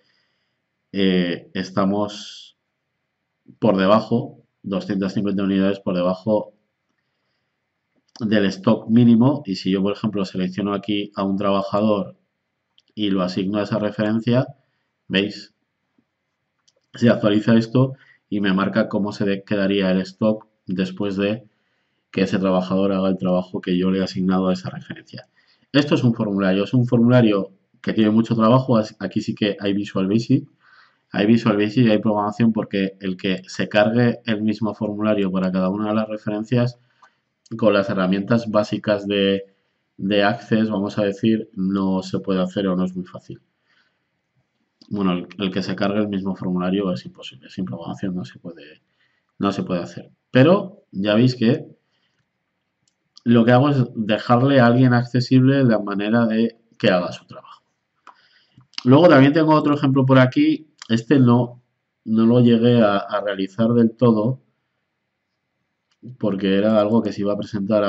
estamos por debajo, 250 unidades por debajo del stock mínimo y si yo por ejemplo selecciono aquí a un trabajador y lo asigno a esa referencia, veis, se actualiza esto y me marca cómo se quedaría el stock después de que ese trabajador haga el trabajo que yo le he asignado a esa referencia. Esto es un formulario que tiene mucho trabajo, aquí sí que hay Visual Basic, y hay programación porque el que se cargue el mismo formulario para cada una de las referencias con las herramientas básicas de Access, vamos a decir, no se puede hacer o no es muy fácil. Bueno, el que se cargue el mismo formulario es imposible, sin programación no se puede hacer. Pero ya veis que lo que hago es dejarle a alguien accesible la manera de que haga su trabajo. Luego también tengo otro ejemplo por aquí. Este no lo llegué a realizar del todo porque era algo que se iba a presentar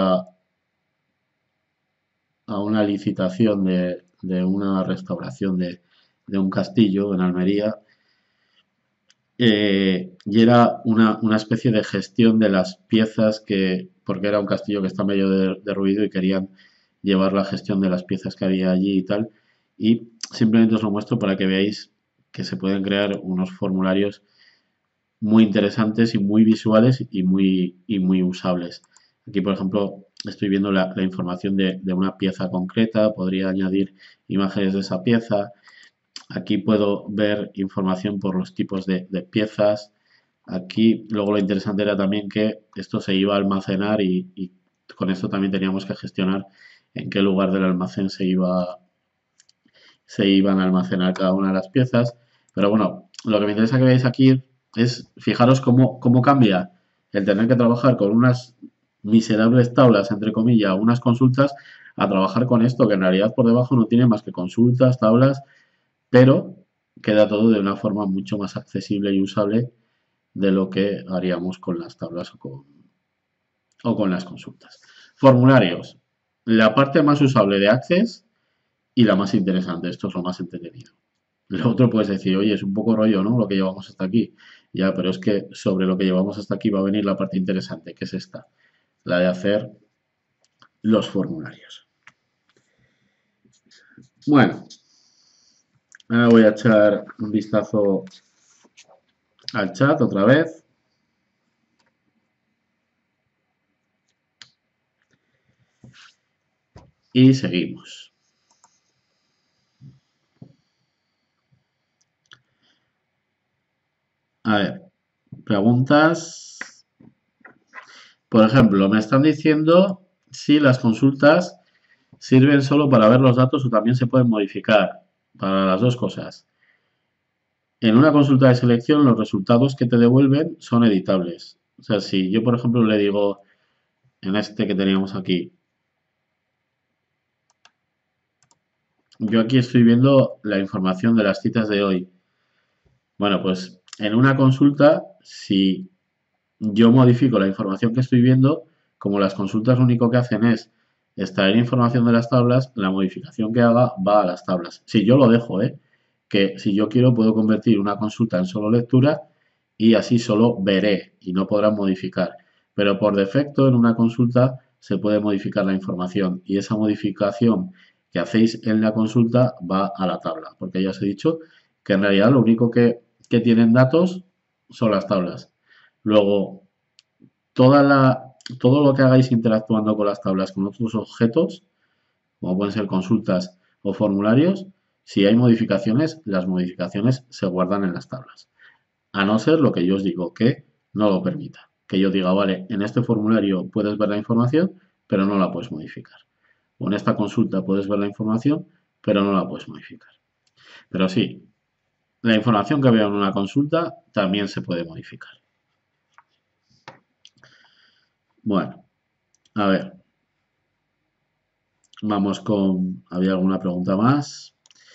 a una licitación de una restauración de un castillo en Almería y era una especie de gestión de las piezas porque era un castillo que está medio derruido y querían llevar la gestión de las piezas que había allí y tal. Y simplemente os lo muestro para que veáis que se pueden crear unos formularios muy interesantes y muy visuales y muy usables. Aquí, por ejemplo, estoy viendo la información de una pieza concreta, podría añadir imágenes de esa pieza. Aquí puedo ver información por los tipos de piezas. Aquí, luego lo interesante era también que esto se iba a almacenar y con esto también teníamos que gestionar en qué lugar del almacén se iban a almacenar cada una de las piezas. Pero bueno, lo que me interesa que veáis aquí es fijaros cómo cambia el tener que trabajar con unas miserables tablas, entre comillas, unas consultas, a trabajar con esto que en realidad por debajo no tiene más que consultas, tablas, pero queda todo de una forma mucho más accesible y usable de lo que haríamos con las tablas o con las consultas. Formularios. La parte más usable de Access y la más interesante. Esto es lo más entretenido. Lo otro puedes decir, oye, es un poco rollo, ¿no? Lo que llevamos hasta aquí. Ya, pero es que sobre lo que llevamos hasta aquí va a venir la parte interesante, que es esta, la de hacer los formularios. Bueno, ahora voy a echar un vistazo al chat otra vez. Y seguimos. A ver, Preguntas. Por ejemplo, me están diciendo si las consultas sirven solo para ver los datos o también se pueden modificar para las dos cosas. En una consulta de selección, los resultados que te devuelven son editables. O sea, si yo, por ejemplo, le digo en este que teníamos aquí, yo aquí estoy viendo la información de las citas de hoy. Bueno, pues en una consulta, si yo modifico la información que estoy viendo, como las consultas lo único que hacen es extraer información de las tablas, la modificación que haga va a las tablas. Si yo lo dejo, que si yo quiero puedo convertir una consulta en solo lectura y así solo veré y no podrán modificar. Pero por defecto en una consulta se puede modificar la información y esa modificación que hacéis en la consulta va a la tabla, porque ya os he dicho que en realidad lo único que tienen datos son las tablas. Luego, todo lo que hagáis interactuando con las tablas con otros objetos, como pueden ser consultas o formularios, si hay modificaciones, las modificaciones se guardan en las tablas. A no ser lo que yo os digo, que no lo permita. Que yo diga, vale, en este formulario puedes ver la información, pero no la puedes modificar. O en esta consulta puedes ver la información, pero no la puedes modificar. Pero sí, la información que veo en una consulta también se puede modificar. Bueno, a ver, vamos con... ¿Había alguna pregunta más?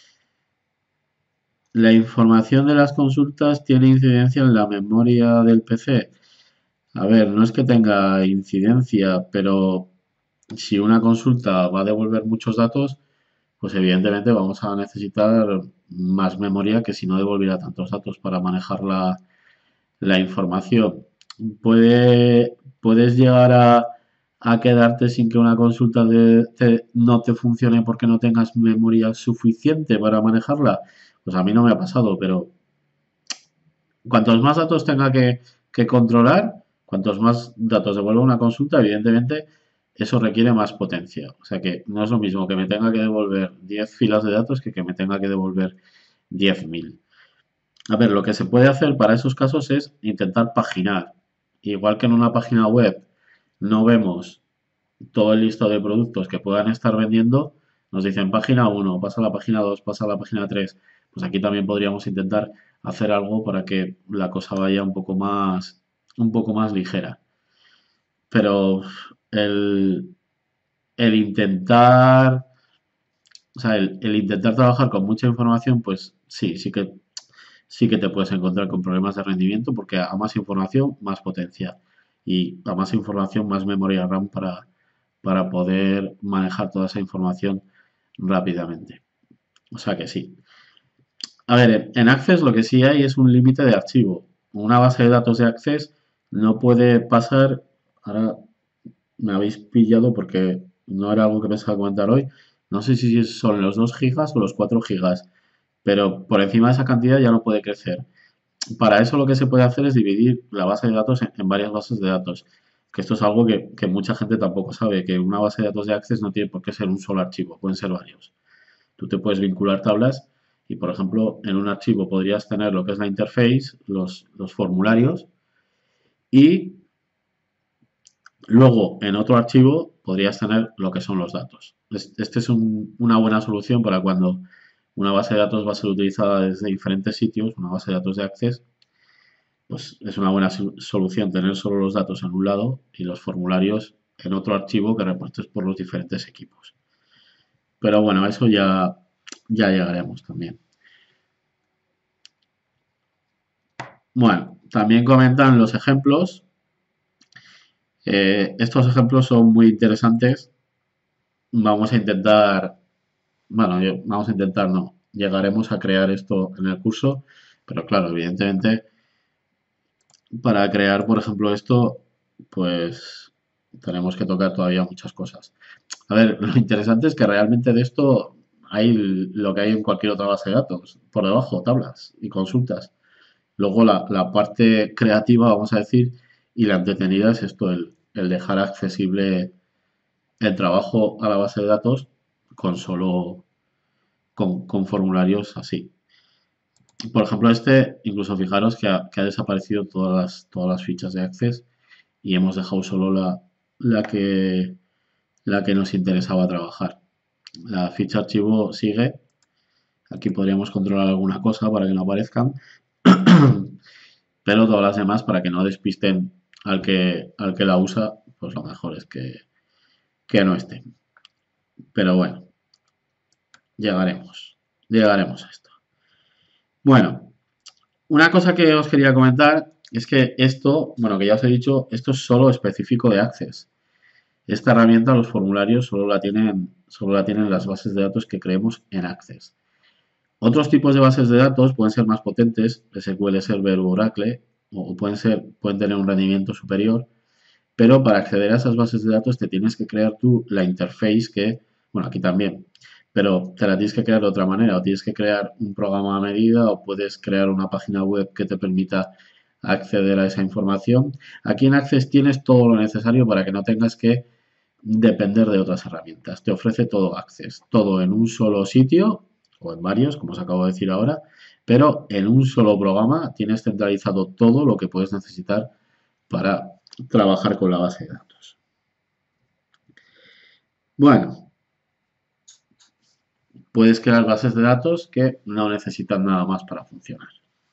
¿La información de las consultas tiene incidencia en la memoria del PC? A ver, no es que tenga incidencia, pero si una consulta va a devolver muchos datos, pues evidentemente vamos a necesitar más memoria que si no devolviera tantos datos para manejar la información. Puedes llegar a quedarte sin que una consulta no te funcione porque no tengas memoria suficiente para manejarla. Pues a mí no me ha pasado, pero cuantos más datos tenga que controlar, cuantos más datos devuelva una consulta, evidentemente eso requiere más potencia. O sea que no es lo mismo que me tenga que devolver 10 filas de datos que me tenga que devolver 10.000. A ver, lo que se puede hacer para esos casos es intentar paginar. Igual que en una página web no vemos todo el listado de productos que puedan estar vendiendo, nos dicen página 1, pasa a la página 2, pasa a la página 3. Pues aquí también podríamos intentar hacer algo para que la cosa vaya un poco más ligera. Pero el, el intentar, o sea, el intentar trabajar con mucha información, pues sí que te puedes encontrar con problemas de rendimiento porque a más información, más potencia. Y a más información, más memoria RAM para poder manejar toda esa información rápidamente. O sea que sí. A ver, en Access lo que sí hay es un límite de archivo. Una base de datos de Access no puede pasar. Ahora me habéis pillado porque no era algo que pensaba comentar hoy. No sé si son los 2 gigas o los 4 gigas, pero por encima de esa cantidad ya no puede crecer. Para eso lo que se puede hacer es dividir la base de datos en varias bases de datos. Que esto es algo que mucha gente tampoco sabe, que una base de datos de Access no tiene por qué ser un solo archivo, pueden ser varios. Tú te puedes vincular tablas y, por ejemplo, en un archivo podrías tener lo que es la interface, los formularios, y luego en otro archivo podrías tener lo que son los datos. Este es una buena solución para cuando una base de datos va a ser utilizada desde diferentes sitios, una base de datos de Access, pues es una buena solución tener solo los datos en un lado y los formularios en otro archivo que repartes por los diferentes equipos. Pero bueno, a eso ya llegaremos también. Bueno, también comentan los ejemplos. Estos ejemplos son muy interesantes. Vamos a intentar, bueno, vamos a intentar, no, llegaremos a crear esto en el curso, pero claro, evidentemente, para crear, por ejemplo, esto, pues tenemos que tocar todavía muchas cosas. A ver, lo interesante es que realmente de esto hay lo que hay en cualquier otra base de datos, por debajo, tablas y consultas. Luego la parte creativa, vamos a decir, y la entretenida es esto, el dejar accesible el trabajo a la base de datos con solo con formularios así. por ejemplo, incluso fijaros que ha desaparecido todas las fichas de Access y hemos dejado solo la que, la que nos interesaba trabajar. La ficha archivo sigue. Aquí podríamos controlar alguna cosa para que no aparezcan, pero todas las demás, para que no despisten al que la usa, pues lo mejor es que no esté. Pero bueno, llegaremos a esto. Bueno, una cosa que os quería comentar es que esto, bueno, que ya os he dicho, esto es solo específico de Access. Esta herramienta, los formularios, solo la tienen las bases de datos que creemos en Access. Otros tipos de bases de datos pueden ser más potentes, SQL Server u Oracle, o pueden tener un rendimiento superior, pero para acceder a esas bases de datos te tienes que crear tú la interface que, bueno, aquí también, pero te la tienes que crear de otra manera, o tienes que crear un programa a medida, o puedes crear una página web que te permita acceder a esa información. Aquí en Access tienes todo lo necesario para que no tengas que depender de otras herramientas. Te ofrece todo Access, todo en un solo sitio o en varios, como os acabo de decir ahora, pero en un solo programa tienes centralizado todo lo que puedes necesitar para trabajar con la base de datos. Bueno, puedes crear bases de datos que no necesitan nada más para funcionar.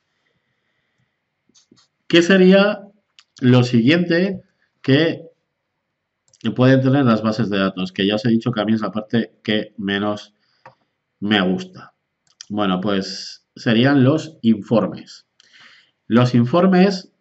¿Qué sería lo siguiente que pueden tener las bases de datos? Que ya os he dicho que a mí es la parte que menos me gusta. Bueno, pues serían los informes. Los informes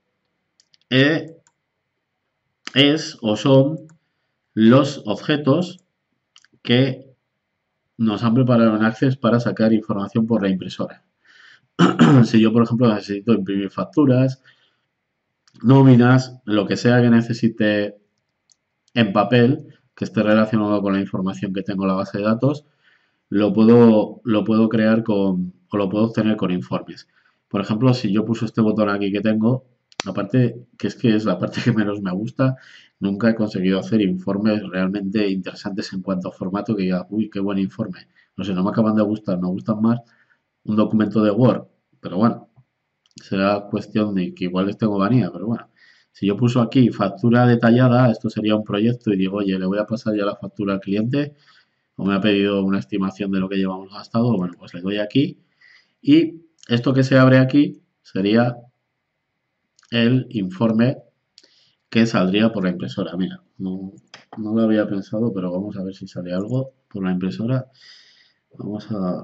es o son los objetos que nos han preparado en Access para sacar información por la impresora. Si yo, por ejemplo, necesito imprimir facturas, nóminas, lo que sea que necesite en papel, que esté relacionado con la información que tengo en la base de datos, lo puedo crear o lo puedo obtener con informes. Por ejemplo, si yo pulso este botón aquí que tengo, aparte que es la parte que menos me gusta, nunca he conseguido hacer informes realmente interesantes en cuanto a formato que diga, uy, qué buen informe. No sé, no me acaban de gustar, me gustan más un documento de Word, pero bueno, será cuestión de que igual les tengo manía, pero bueno. Si yo pulso aquí factura detallada, esto sería un proyecto y digo, oye, le voy a pasar ya la factura al cliente o me ha pedido una estimación de lo que llevamos gastado, bueno, pues le doy aquí y esto que se abre aquí sería el informe que saldría por la impresora. Mira, no lo había pensado, pero vamos a ver si sale algo por la impresora. Vamos a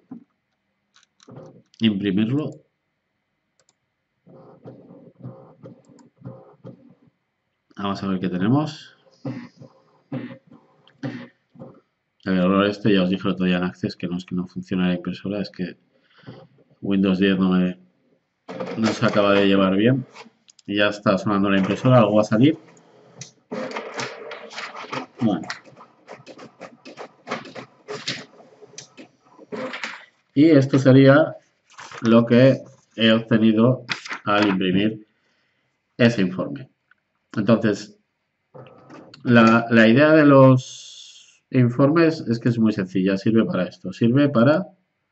imprimirlo. Vamos a ver qué tenemos. El error este ya os dije el otro día en Access que no es que no funcione la impresora, es que Windows 10 no se acaba de llevar bien. Y ya está sonando la impresora, algo va a salir. Bueno. Y esto sería lo que he obtenido al imprimir ese informe. Entonces, la idea de los informes es que es muy sencilla, sirve para esto, sirve para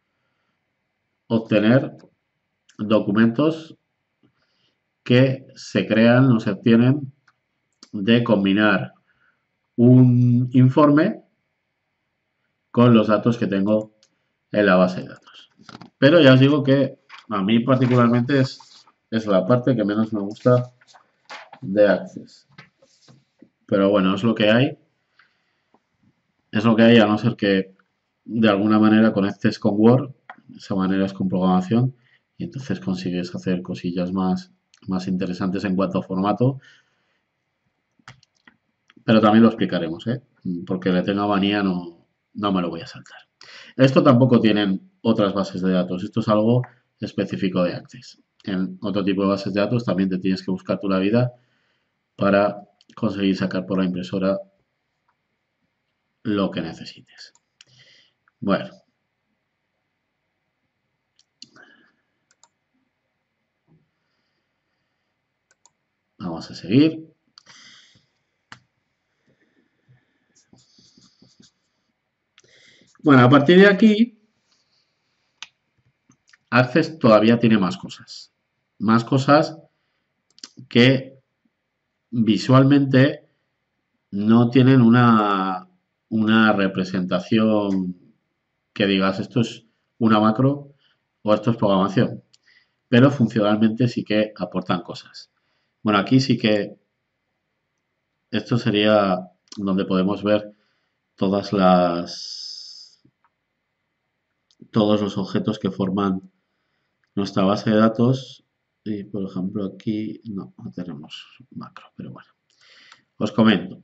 obtener documentos que se crean o se obtienen de combinar un informe con los datos que tengo en la base de datos. Pero ya os digo que a mí particularmente es la parte que menos me gusta de Access. Pero bueno, es lo que hay. Es lo que hay, a no ser que de alguna manera conectes con Word. De esa manera es con programación. Y entonces consigues hacer cosillas más interesantes en cuanto a formato. Pero también lo explicaremos, ¿eh? Porque le tenga manía no me lo voy a saltar. Esto tampoco tienen otras bases de datos. Esto es algo específico de Access. En otro tipo de bases de datos también te tienes que buscar tú la vida para conseguir sacar por la impresora lo que necesites. Bueno, vamos a seguir. Bueno, a partir de aquí Access todavía tiene más cosas. Más cosas que visualmente no tienen una representación que digas esto es una macro o esto es programación, pero funcionalmente sí que aportan cosas. Bueno, aquí sí que esto sería donde podemos ver todas todos los objetos que forman nuestra base de datos. Y por ejemplo aquí no tenemos macro, pero bueno, os comento.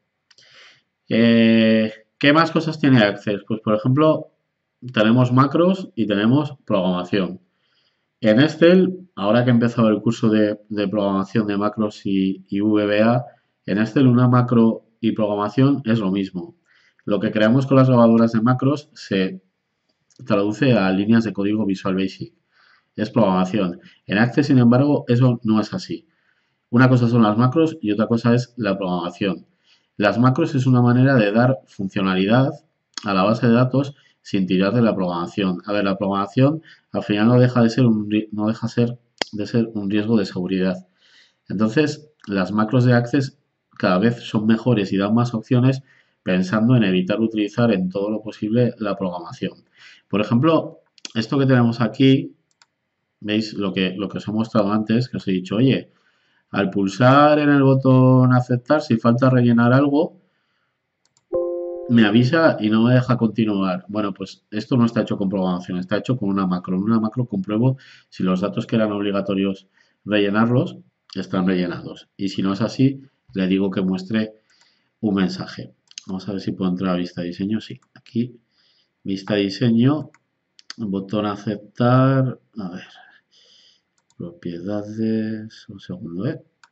¿Qué más cosas tiene Access? Pues por ejemplo, tenemos macros y tenemos programación. En Excel, ahora que he empezado el curso de programación de macros y VBA, en Excel una macro y programación es lo mismo. Lo que creamos con las grabadoras de macros se traduce a líneas de código Visual Basic. Es programación. En Access, sin embargo, eso no es así. Una cosa son las macros y otra cosa es la programación. Las macros es una manera de dar funcionalidad a la base de datos sin tirar de la programación. A ver, la programación al final no deja de ser un riesgo de seguridad. Entonces, las macros de Access cada vez son mejores y dan más opciones pensando en evitar utilizar en todo lo posible la programación. Por ejemplo, esto que tenemos aquí, veis lo que os he mostrado antes, que os he dicho, oye, al pulsar en el botón aceptar, si falta rellenar algo, me avisa y no me deja continuar. Bueno, pues esto no está hecho con programación, está hecho con una macro. En una macro compruebo si los datos que eran obligatorios rellenarlos están rellenados. Y si no es así, le digo que muestre un mensaje. Vamos a ver si puedo entrar a vista de diseño. Sí, aquí, vista de diseño, botón aceptar. A ver, propiedades, un segundo,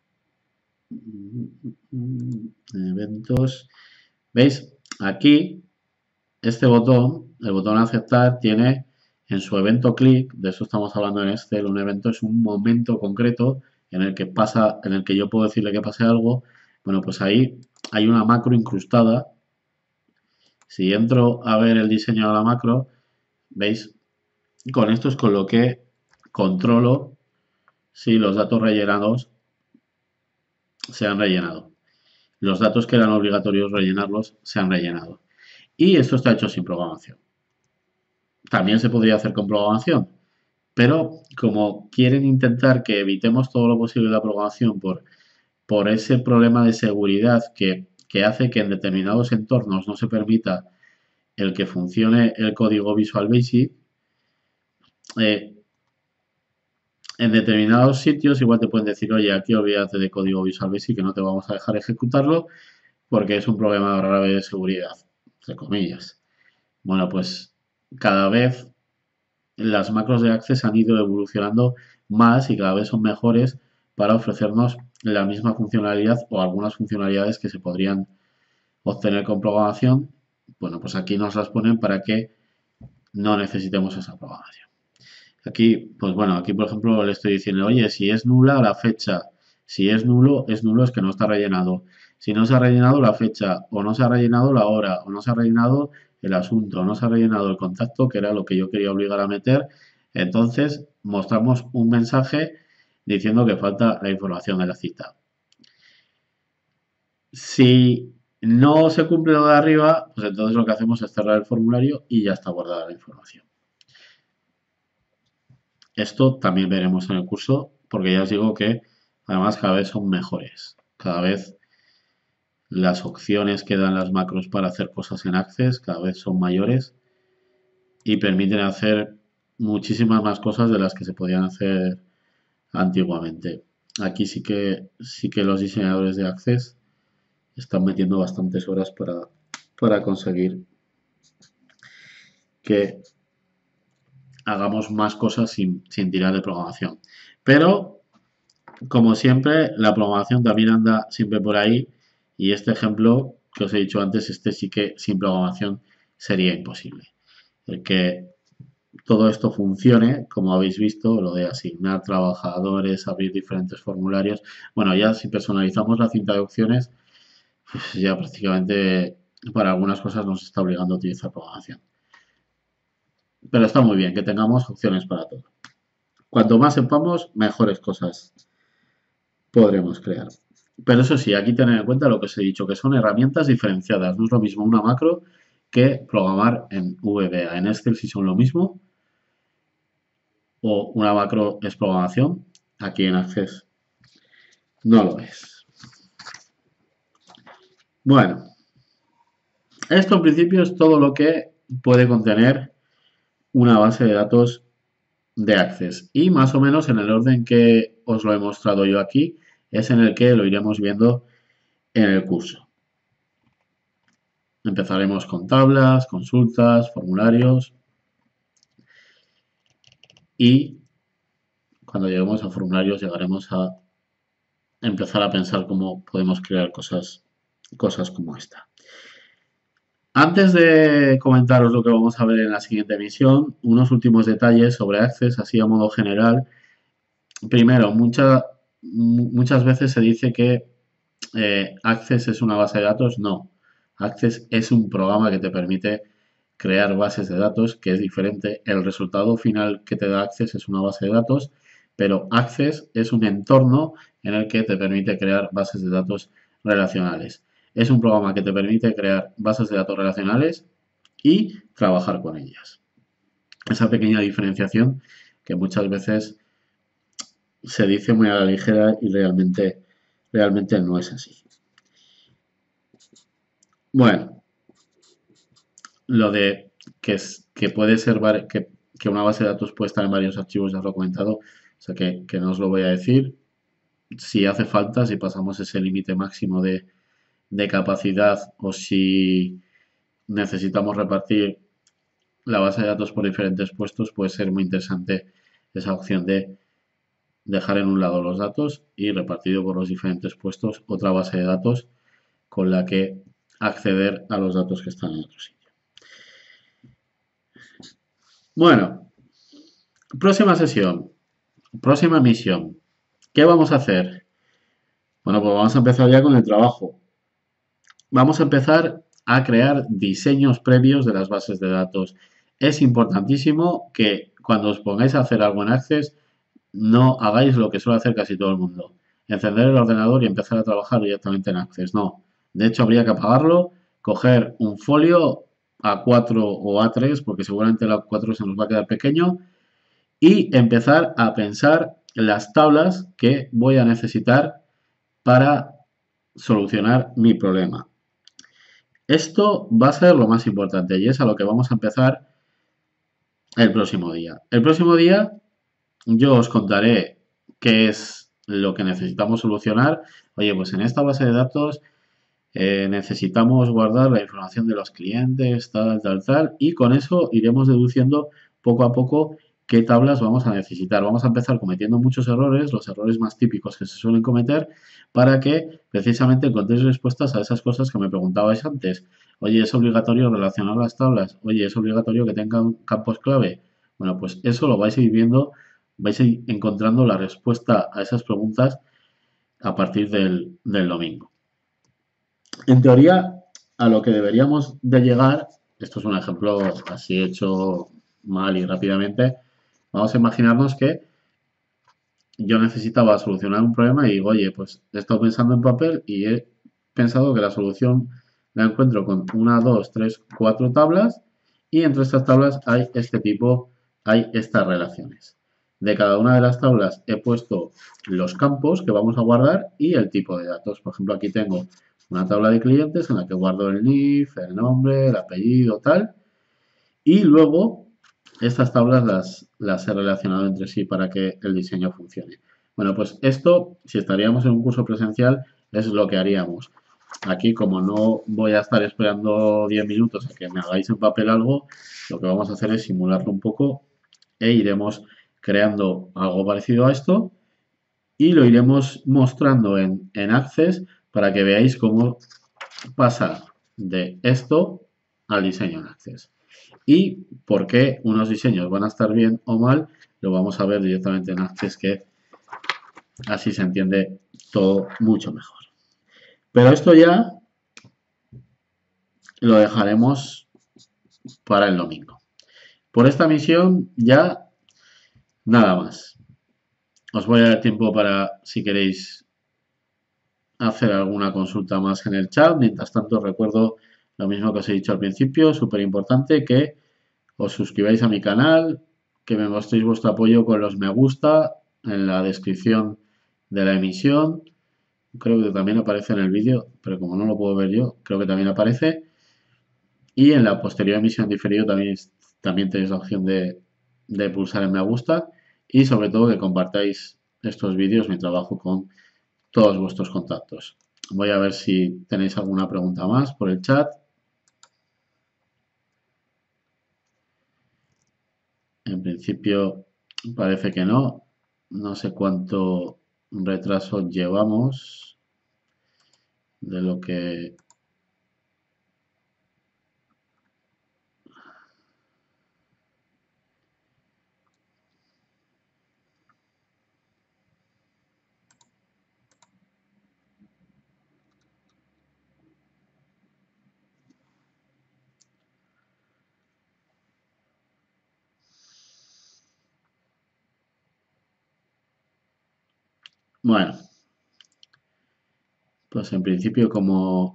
eventos. ¿Veis? Aquí, este botón, el botón aceptar, tiene en su evento clic, de eso estamos hablando en Excel, un evento es un momento concreto en el que pasa, en el que yo puedo decirle que pase algo. Bueno, pues ahí hay una macro incrustada. Si entro a ver el diseño de la macro, ¿veis? Con esto es con lo que controlo si los datos rellenados se han rellenado. Los datos que eran obligatorios rellenarlos se han rellenado. Y esto está hecho sin programación. También se podría hacer con programación, pero como quieren intentar que evitemos todo lo posible la programación por ese problema de seguridad que hace que en determinados entornos no se permita el que funcione el código Visual Basic, eh, en determinados sitios igual te pueden decir, oye, aquí olvídate de código Visual Basic que no te vamos a dejar ejecutarlo porque es un problema grave de seguridad, entre comillas. Bueno, pues cada vez las macros de Access han ido evolucionando más y cada vez son mejores para ofrecernos la misma funcionalidad o algunas funcionalidades que se podrían obtener con programación. Bueno, pues aquí nos las ponen para que no necesitemos esa programación. Aquí, pues bueno, aquí por ejemplo le estoy diciendo, oye, si es nula la fecha, si es nulo es que no está rellenado. Si no se ha rellenado la fecha, o no se ha rellenado la hora, o no se ha rellenado el asunto, o no se ha rellenado el contacto, que era lo que yo quería obligar a meter, entonces mostramos un mensaje diciendo que falta la información de la cita. Si no se cumple lo de arriba, pues entonces lo que hacemos es cerrar el formulario y ya está guardada la información. Esto también veremos en el curso, porque ya os digo que además cada vez son mejores. Cada vez las opciones que dan las macros para hacer cosas en Access cada vez son mayores y permiten hacer muchísimas más cosas de las que se podían hacer antiguamente. Aquí sí que los diseñadores de Access están metiendo bastantes horas para conseguir que hagamos más cosas sin tirar de programación. Pero como siempre, la programación también anda siempre por ahí y este ejemplo que os he dicho antes, este sí que sin programación sería imposible. El que todo esto funcione, como habéis visto, lo de asignar trabajadores, abrir diferentes formularios. Bueno, ya si personalizamos la cinta de opciones, pues ya prácticamente para algunas cosas nos está obligando a utilizar programación. Pero está muy bien que tengamos opciones para todo. Cuanto más sepamos, mejores cosas podremos crear. Pero eso sí, aquí tener en cuenta lo que os he dicho, que son herramientas diferenciadas. No es lo mismo una macro que programar en VBA. En Excel sí son lo mismo, o una macro es programación. Aquí en Access no lo es. Bueno, esto en principio es todo lo que puede contener una base de datos de Access. Y más o menos en el orden que os lo he mostrado yo aquí, es en el que lo iremos viendo en el curso. Empezaremos con tablas, consultas, formularios y cuando lleguemos a formularios llegaremos a empezar a pensar cómo podemos crear cosas como esta. Antes de comentaros lo que vamos a ver en la siguiente emisión, unos últimos detalles sobre Access, así a modo general. Primero, muchas veces se dice que Access es una base de datos. No, Access es un programa que te permite crear bases de datos, que es diferente. El resultado final que te da Access es una base de datos, pero Access es un entorno en el que te permite crear bases de datos relacionales. Es un programa que te permite crear bases de datos relacionales y trabajar con ellas. Esa pequeña diferenciación que muchas veces se dice muy a la ligera y realmente no es así. Bueno, lo de que puede ser que una base de datos puede estar en varios archivos, ya os lo he comentado, o sea que no os lo voy a decir. Si hace falta, si pasamos ese límite máximo de capacidad o si necesitamos repartir la base de datos por diferentes puestos, puede ser muy interesante esa opción de dejar en un lado los datos y repartido por los diferentes puestos otra base de datos con la que acceder a los datos que están en otro sitio. Bueno, próxima sesión, próxima misión. ¿Qué vamos a hacer? Bueno, pues vamos a empezar ya con el trabajo. Vamos a empezar a crear diseños previos de las bases de datos. Es importantísimo que cuando os pongáis a hacer algo en Access no hagáis lo que suele hacer casi todo el mundo. Encender el ordenador y empezar a trabajar directamente en Access. No. De hecho, habría que apagarlo, coger un folio A4 o A3, porque seguramente el A4 se nos va a quedar pequeño, y empezar a pensar las tablas que voy a necesitar para solucionar mi problema. Esto va a ser lo más importante y es a lo que vamos a empezar el próximo día. El próximo día yo os contaré qué es lo que necesitamos solucionar. Oye, pues en esta base de datos necesitamos guardar la información de los clientes, tal, y con eso iremos deduciendo poco a poco qué tablas vamos a necesitar. Vamos a empezar cometiendo muchos errores, los errores más típicos que se suelen cometer, para que precisamente encontréis respuestas a esas cosas que me preguntabais antes. Oye, ¿es obligatorio relacionar las tablas? Oye, ¿es obligatorio que tengan campos clave? Bueno, pues eso lo vais a ir viendo, vais a ir encontrando la respuesta a esas preguntas a partir del domingo. En teoría, a lo que deberíamos de llegar, esto es un ejemplo así hecho mal y rápidamente, vamos a imaginarnos que yo necesitaba solucionar un problema y digo, oye, pues he estado pensando en papel y he pensado que la solución la encuentro con una, dos, tres, cuatro tablas y entre estas tablas hay estas relaciones. De cada una de las tablas he puesto los campos que vamos a guardar y el tipo de datos. Por ejemplo, aquí tengo una tabla de clientes en la que guardo el NIF, el nombre, el apellido, tal. Y luego estas tablas las he relacionado entre sí para que el diseño funcione. Bueno, pues esto, si estaríamos en un curso presencial, es lo que haríamos. Aquí, como no voy a estar esperando 10 minutos a que me hagáis en papel algo, lo que vamos a hacer es simularlo un poco e iremos creando algo parecido a esto y lo iremos mostrando en Access para que veáis cómo pasa de esto al diseño en Access. Y por qué unos diseños van a estar bien o mal, lo vamos a ver directamente en Access, que así se entiende todo mucho mejor. Pero esto ya lo dejaremos para el domingo. Por esta misión ya nada más. Os voy a dar tiempo para, si queréis, hacer alguna consulta más en el chat. Mientras tanto, recuerdo lo mismo que os he dicho al principio, súper importante que os suscribáis a mi canal, que me mostréis vuestro apoyo con los me gusta en la descripción de la emisión. Creo que también aparece en el vídeo, pero como no lo puedo ver yo, creo que también aparece. Y en la posterior emisión diferido también tenéis la opción de pulsar en me gusta y sobre todo que compartáis estos vídeos, mi trabajo con todos vuestros contactos. Voy a ver si tenéis alguna pregunta más por el chat. En principio parece que no. No sé cuánto retraso llevamos de lo que... Bueno, pues en principio como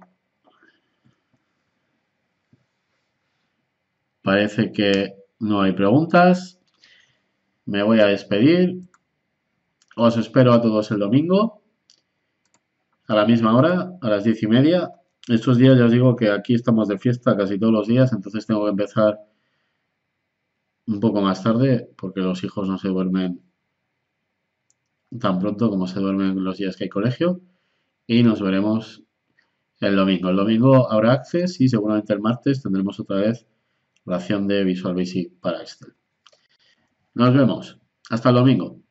parece que no hay preguntas, me voy a despedir. Os espero a todos el domingo a la misma hora, a las 10:30. Estos días ya os digo que aquí estamos de fiesta casi todos los días, entonces tengo que empezar un poco más tarde porque los hijos no se duermen tan pronto como se duermen los días que hay colegio. Y nos veremos el domingo. El domingo habrá Access y seguramente el martes tendremos otra vez ración de Visual Basic para Excel. Nos vemos. Hasta el domingo.